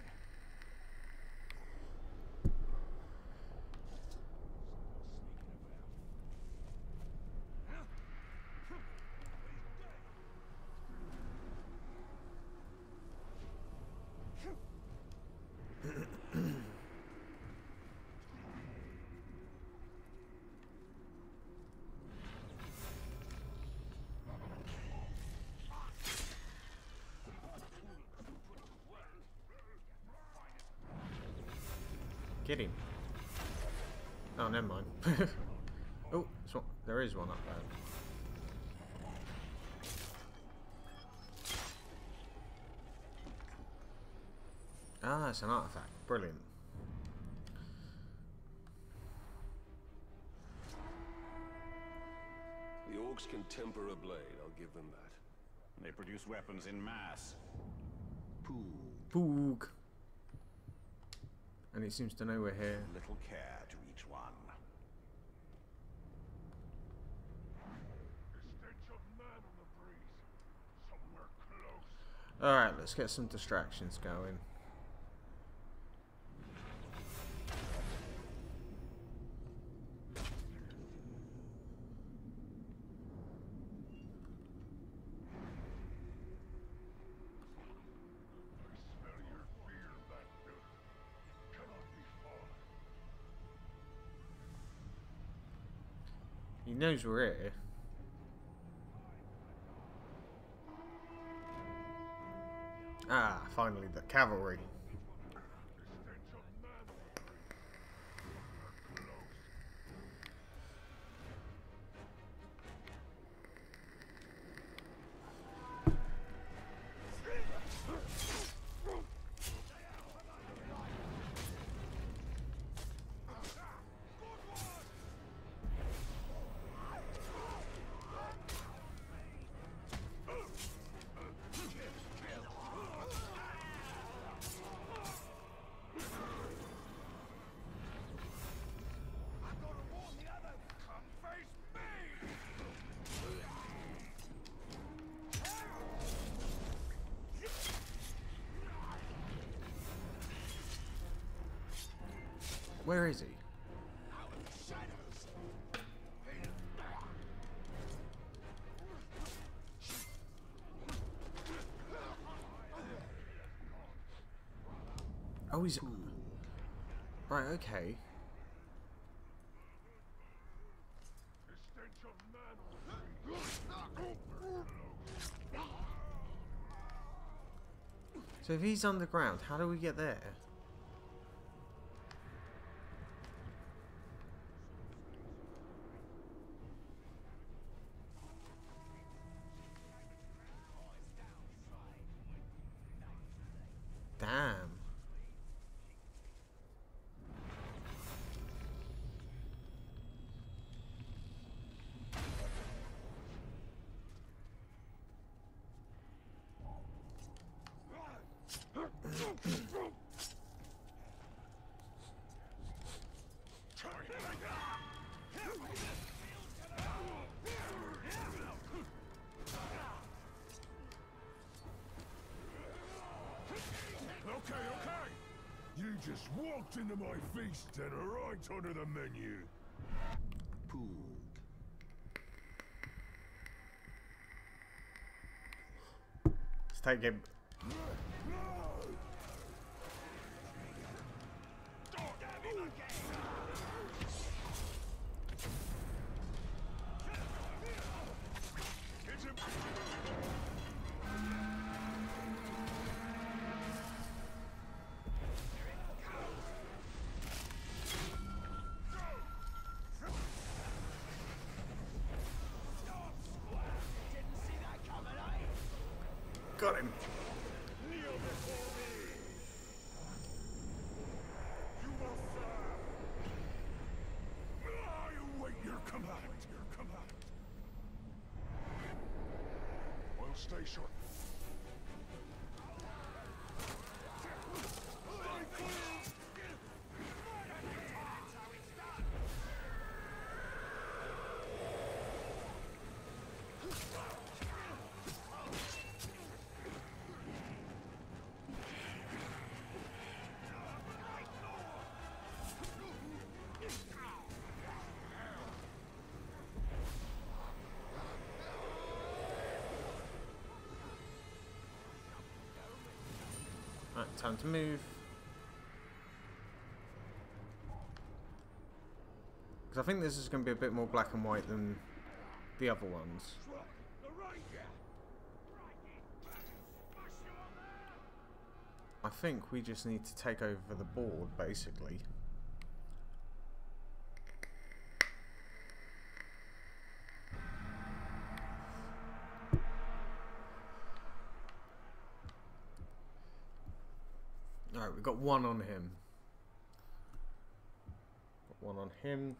Get him. Oh, never mind. Oh, there is one up there. Ah, it's an artifact. Brilliant. The orcs can temper a blade, I'll give them that. They produce weapons in mass. Poog. And it seems to know we're here. Little care to each one. The stench of man on the breeze. Somewhere close. Alright, let's get some distractions going. He knows we're here. Ah, finally, the cavalry. Where is he? Oh, he's... Right, okay. So if he's underground, how do we get there? Damn. just walked into my feast dinner right under the menu. Poog. Let's take him. Got him. I await your command. I'll stay short. Right, time to move. Because I think this is going to be a bit more black and white than the other ones. I think we just need to take over the board, basically. Alright, we've got one on him. Got one on him.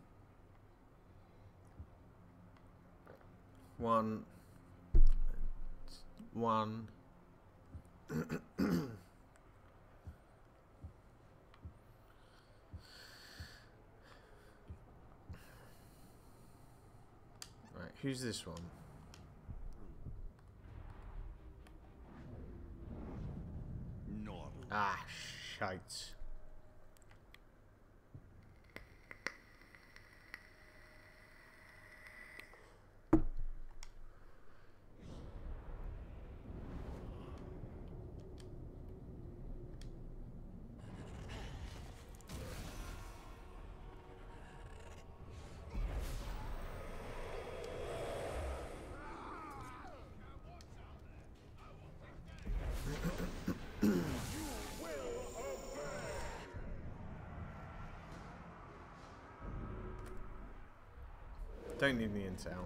One. Right, who's this one? Ah, shite. Don't need the intel.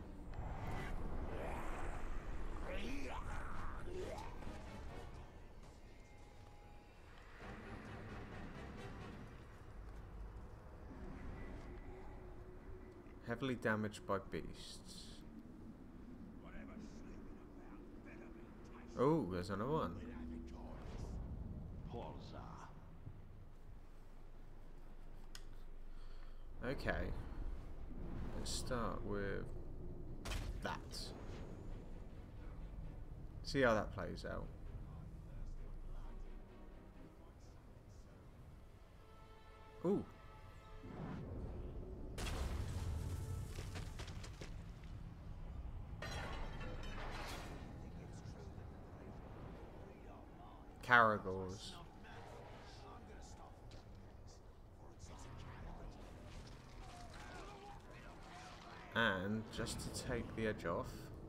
Heavily damaged by beasts. Oh, there's another one. Okay. Let's start with that. See how that plays out. Ooh. Caragors. And just to take the edge off,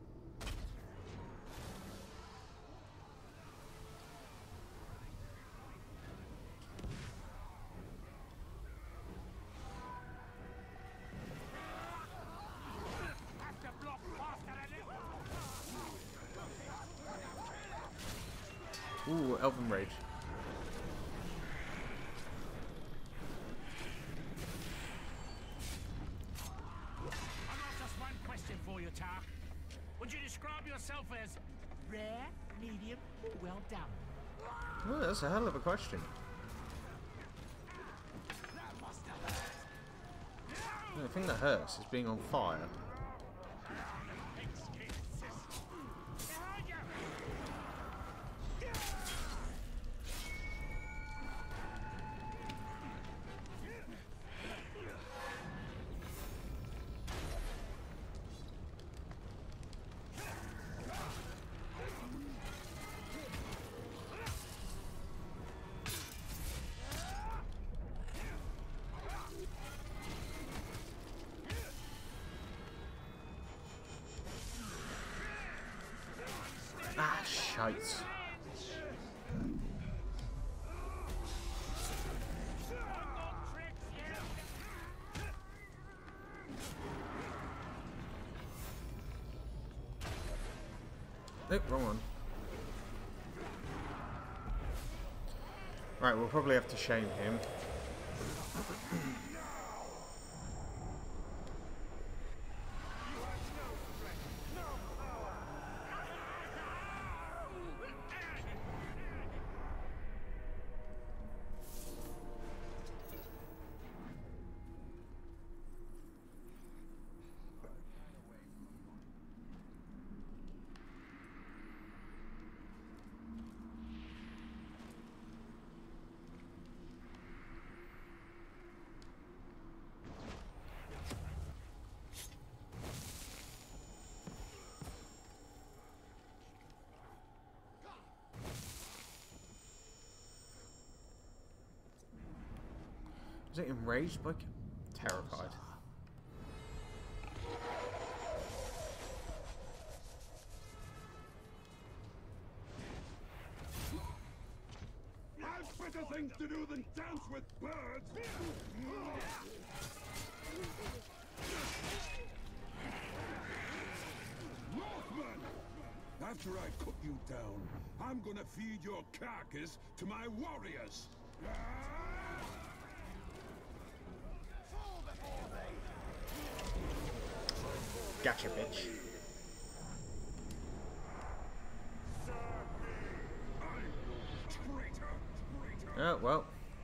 ooh, Elven Rage. Would you describe yourself as rare, medium, or well done? Oh, that's a hell of a question. The thing that hurts is being on fire. Shites. Nope, wrong one. Right, we'll probably have to shame him. Is it enraged? Like terrified. I've better things to do than dance with birds! Northman! After I put you down, I'm gonna feed your carcass to my warriors! Gotcha, bitch. Oh, well.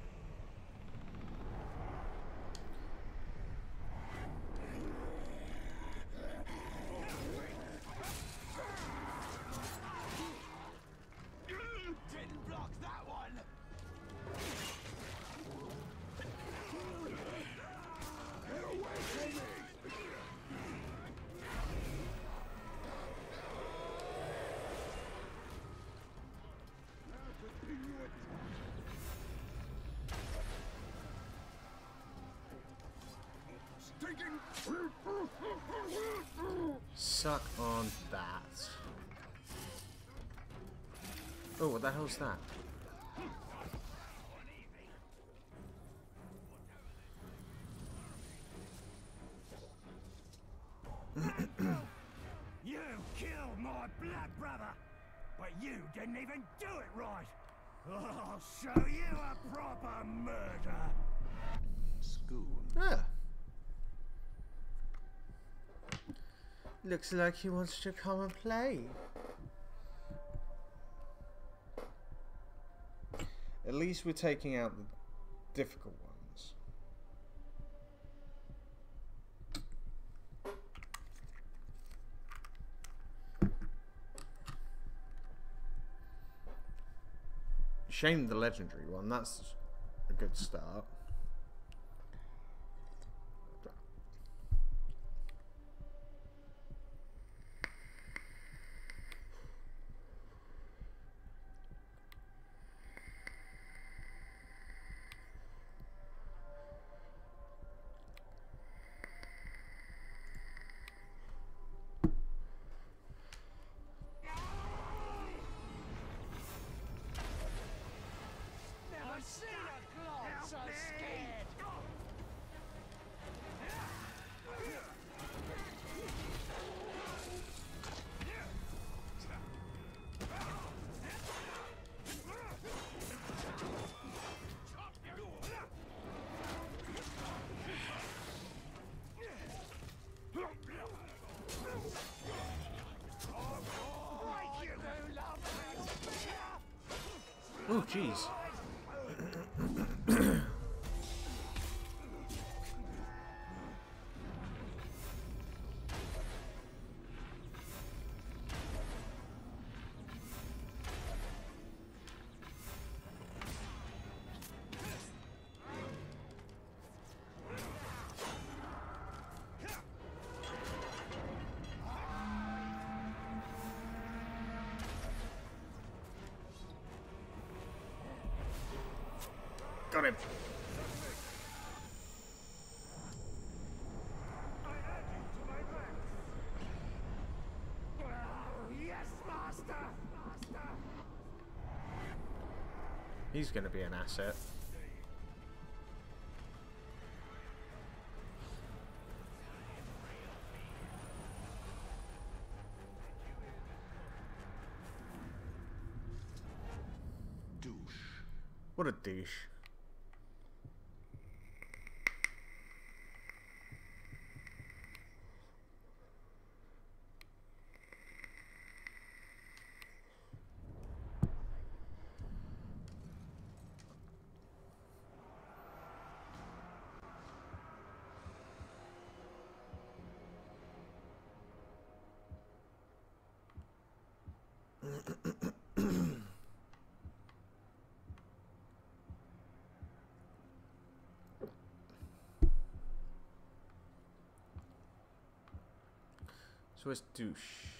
Didn't block that one! Get away from me! Suck on that. Oh, what the hell's that? You killed my blood brother, but you didn't even do it right. I'll show you a proper murder. School. Ah. Looks like he wants to come and play. At least we're taking out the difficult ones. Shame the legendary one, that's a good start. Never seen a clown so scared. Oh, jeez. Got him. Yes, master! Master! going to be an asset. Douche. What a douche. So it's douche.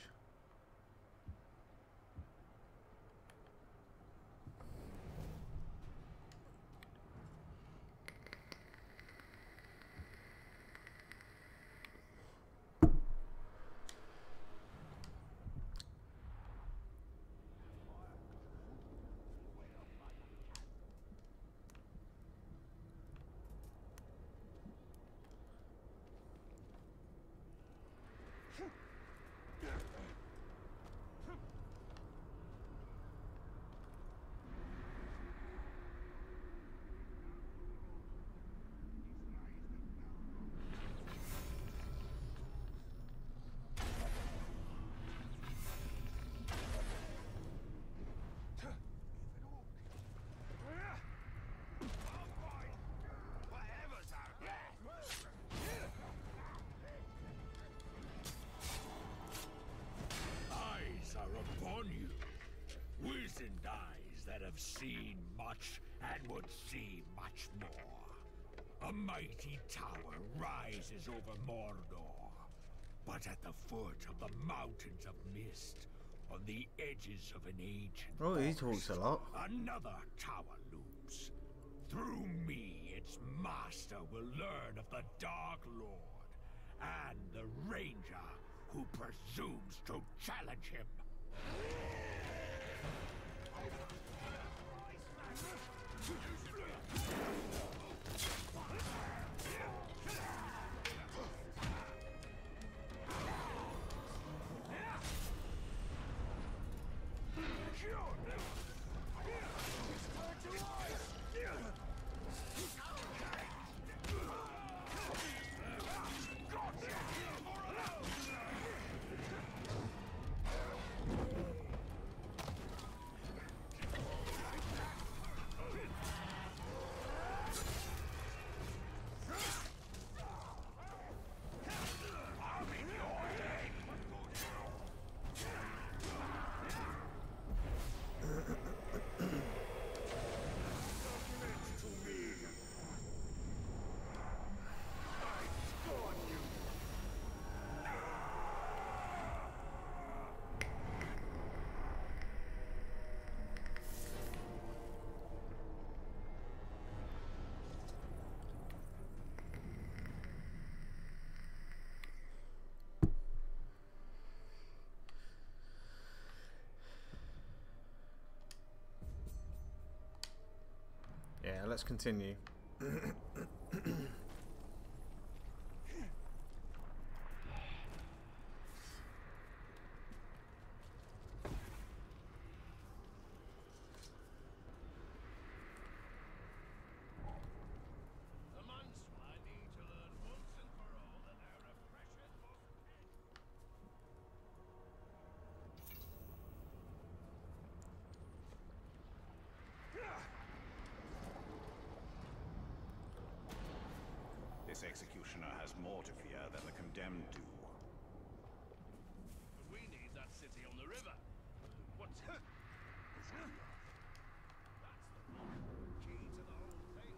Wizened eyes that have seen much and would see much more. A mighty tower rises over Mordor, but at the foot of the mountains of mist, on the edges of an ancient Oh, he forest, talks a lot. another tower looms. Through me, its master will learn of the Dark Lord and the Ranger who presumes to challenge him. Yeah, let's continue. This executioner has more to fear than the condemned do. We need that city on the river. What's That's the key to the whole thing.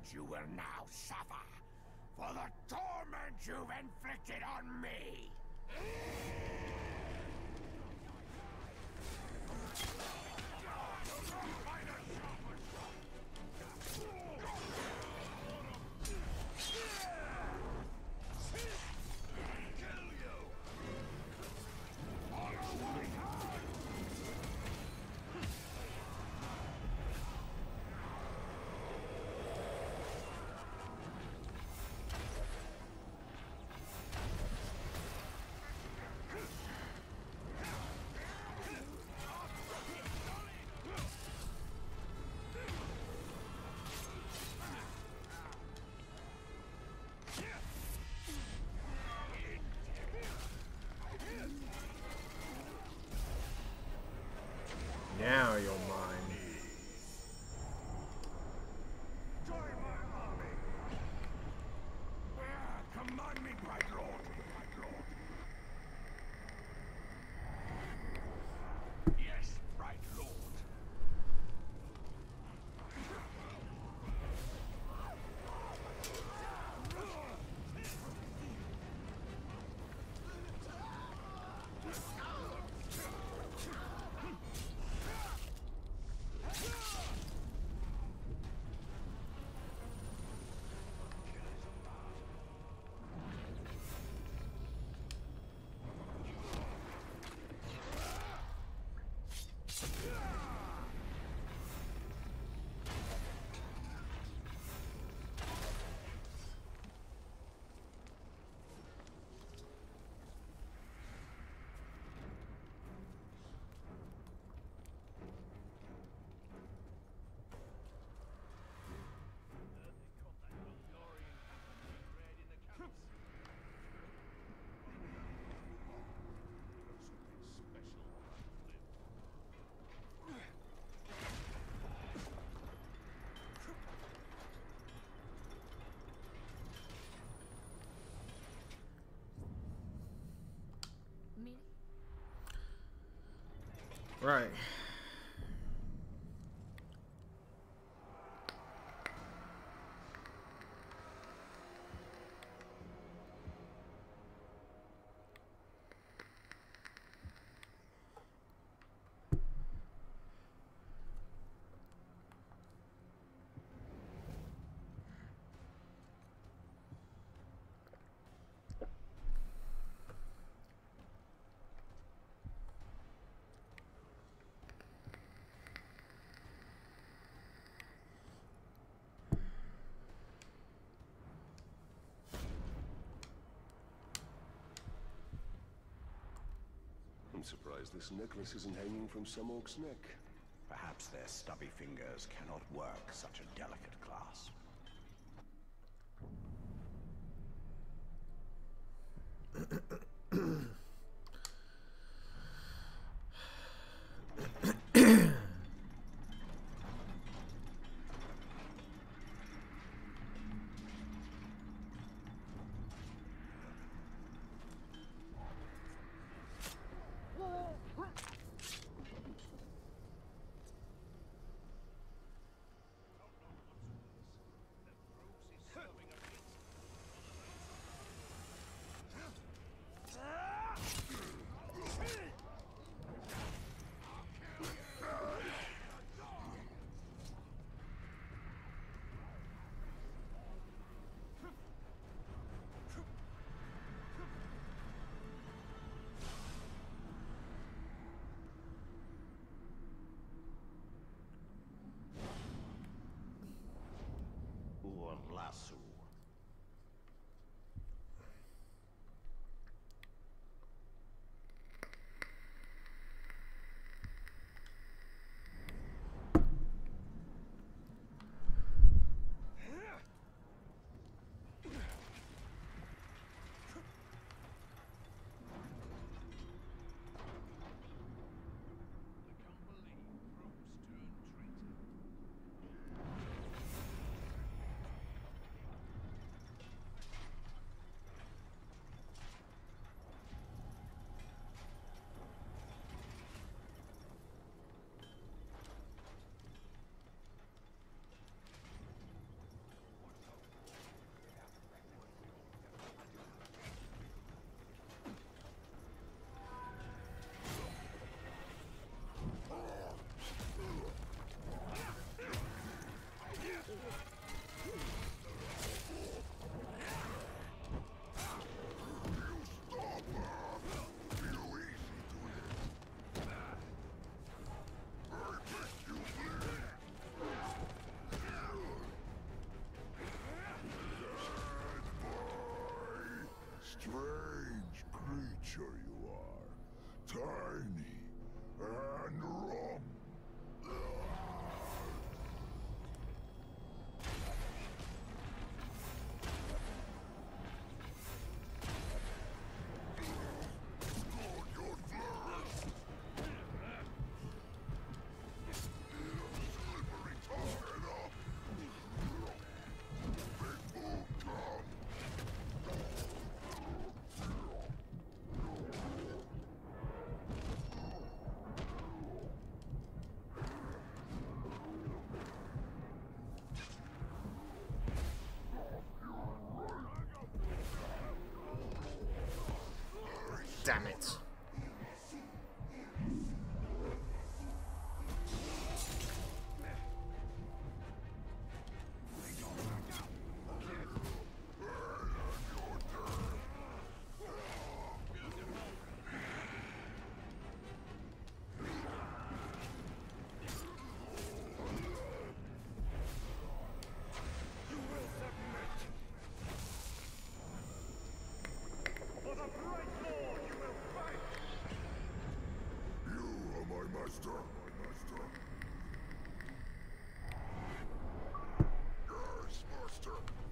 you will now suffer for the torment you've inflicted on me. Now you're mine. Join my army. Command me, Bright Lord. Yes, Bright Lord. Right. I'm surprised this necklace isn't hanging from some orc's neck. Perhaps their stubby fingers cannot work such a delicate clasp. Strange creature you are. Tiny and wrong. Damn it. Yes, master.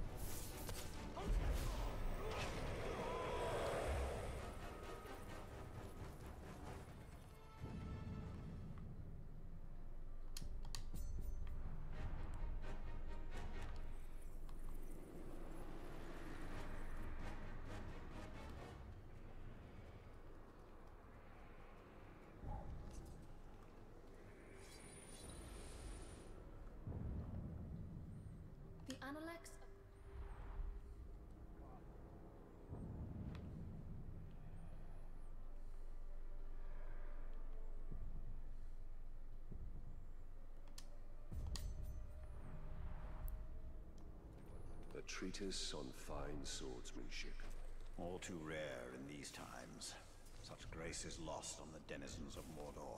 The Analects. A treatise on fine swordsmanship. All too rare in these times. Such grace is lost on the denizens of Mordor.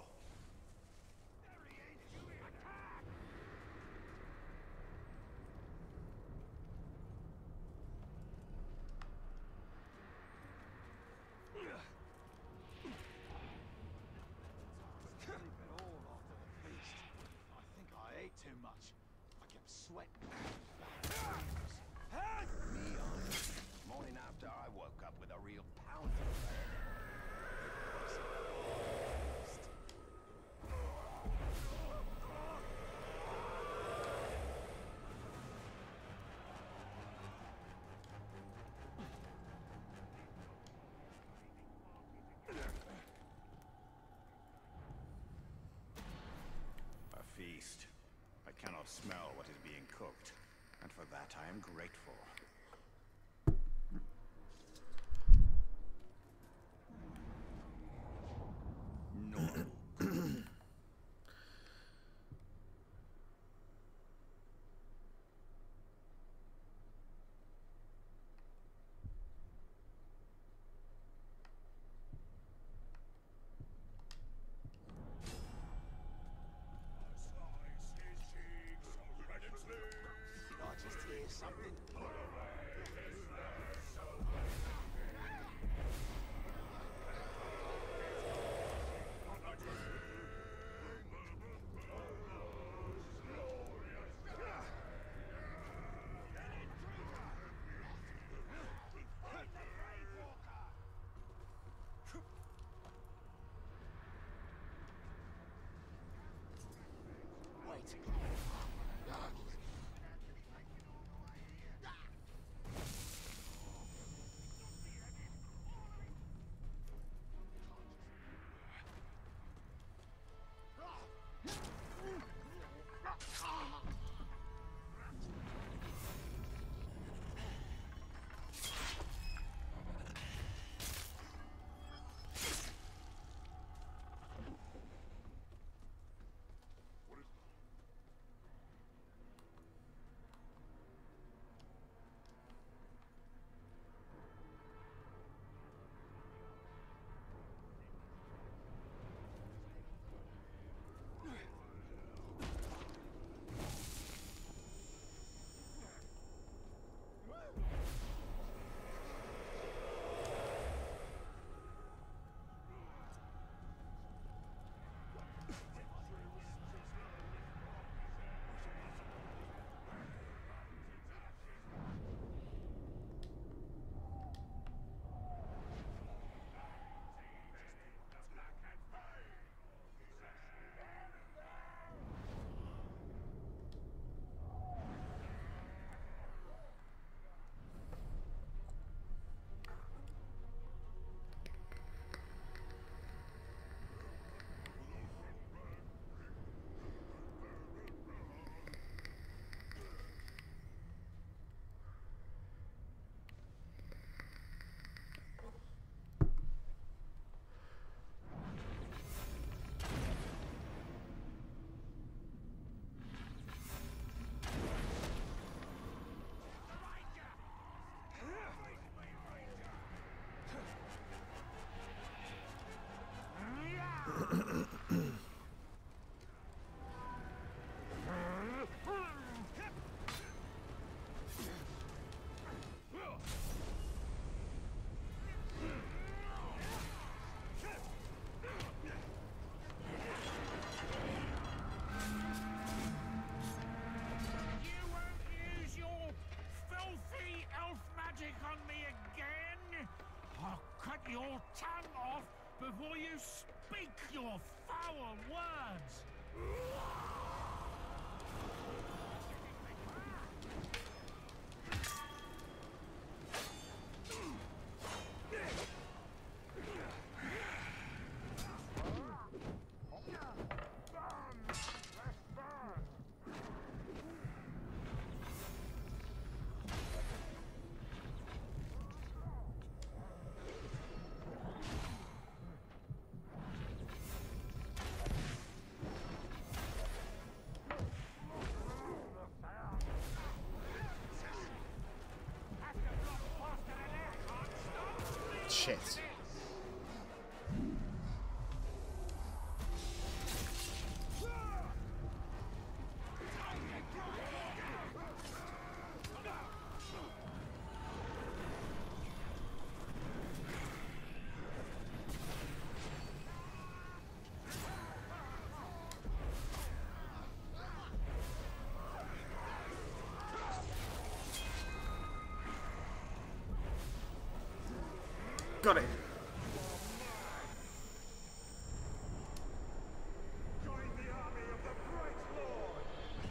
Too much. I kept sweating. Me on. Morning after I woke up with a real pound of A feast. I cannot smell what is being cooked, and for that I am grateful. Normal. Did I just hear something? Wait. before you speak your foul words! Shit. Got it. Join the army of the Bright Lord!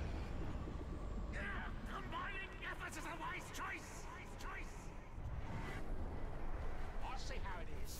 Combining efforts is a wise choice! I'll see how it is.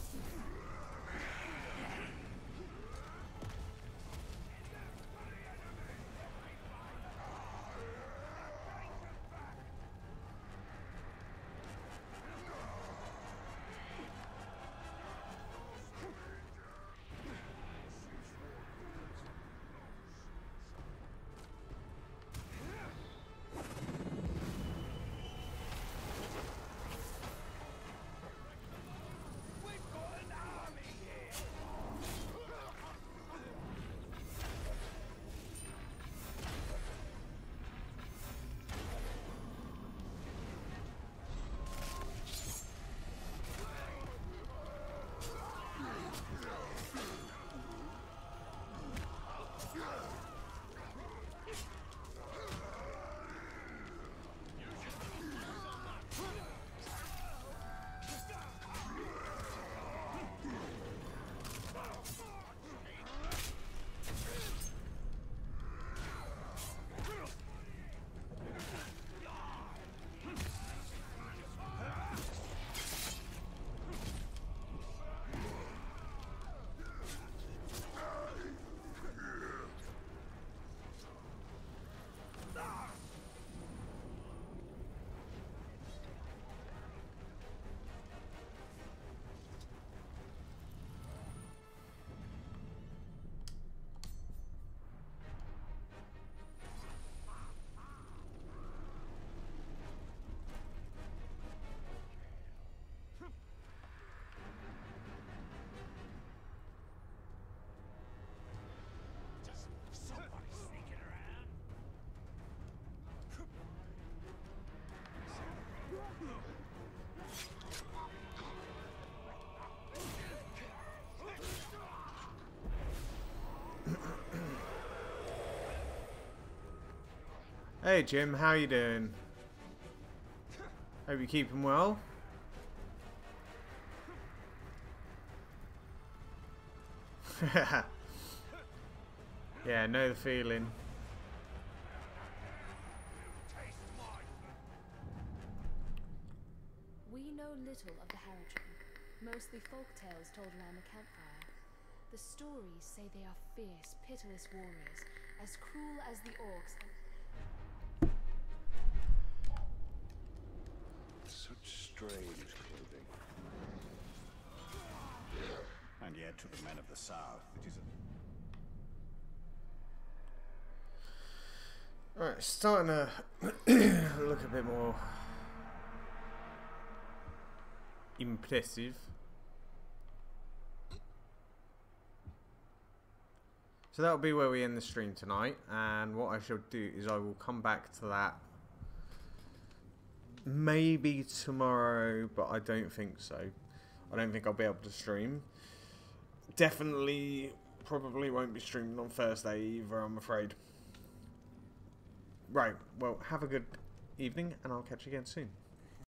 Hey Jim, how you doing? Hope you're keeping well. Yeah, know the feeling. We know little of the Haradrim, mostly folk tales told around the campfire. The stories say they are fierce, pitiless warriors, as cruel as the orcs and Such strange clothing. And yet to the men of the South, it is a... Alright, starting to look a bit more impressive. So that'll be where we end the stream tonight, and what I shall do is I will come back to that maybe tomorrow, but I don't think so. I don't think I'll be able to stream. Definitely, probably won't be streaming on Thursday either, I'm afraid. Right, well, have a good evening, and I'll catch you again soon.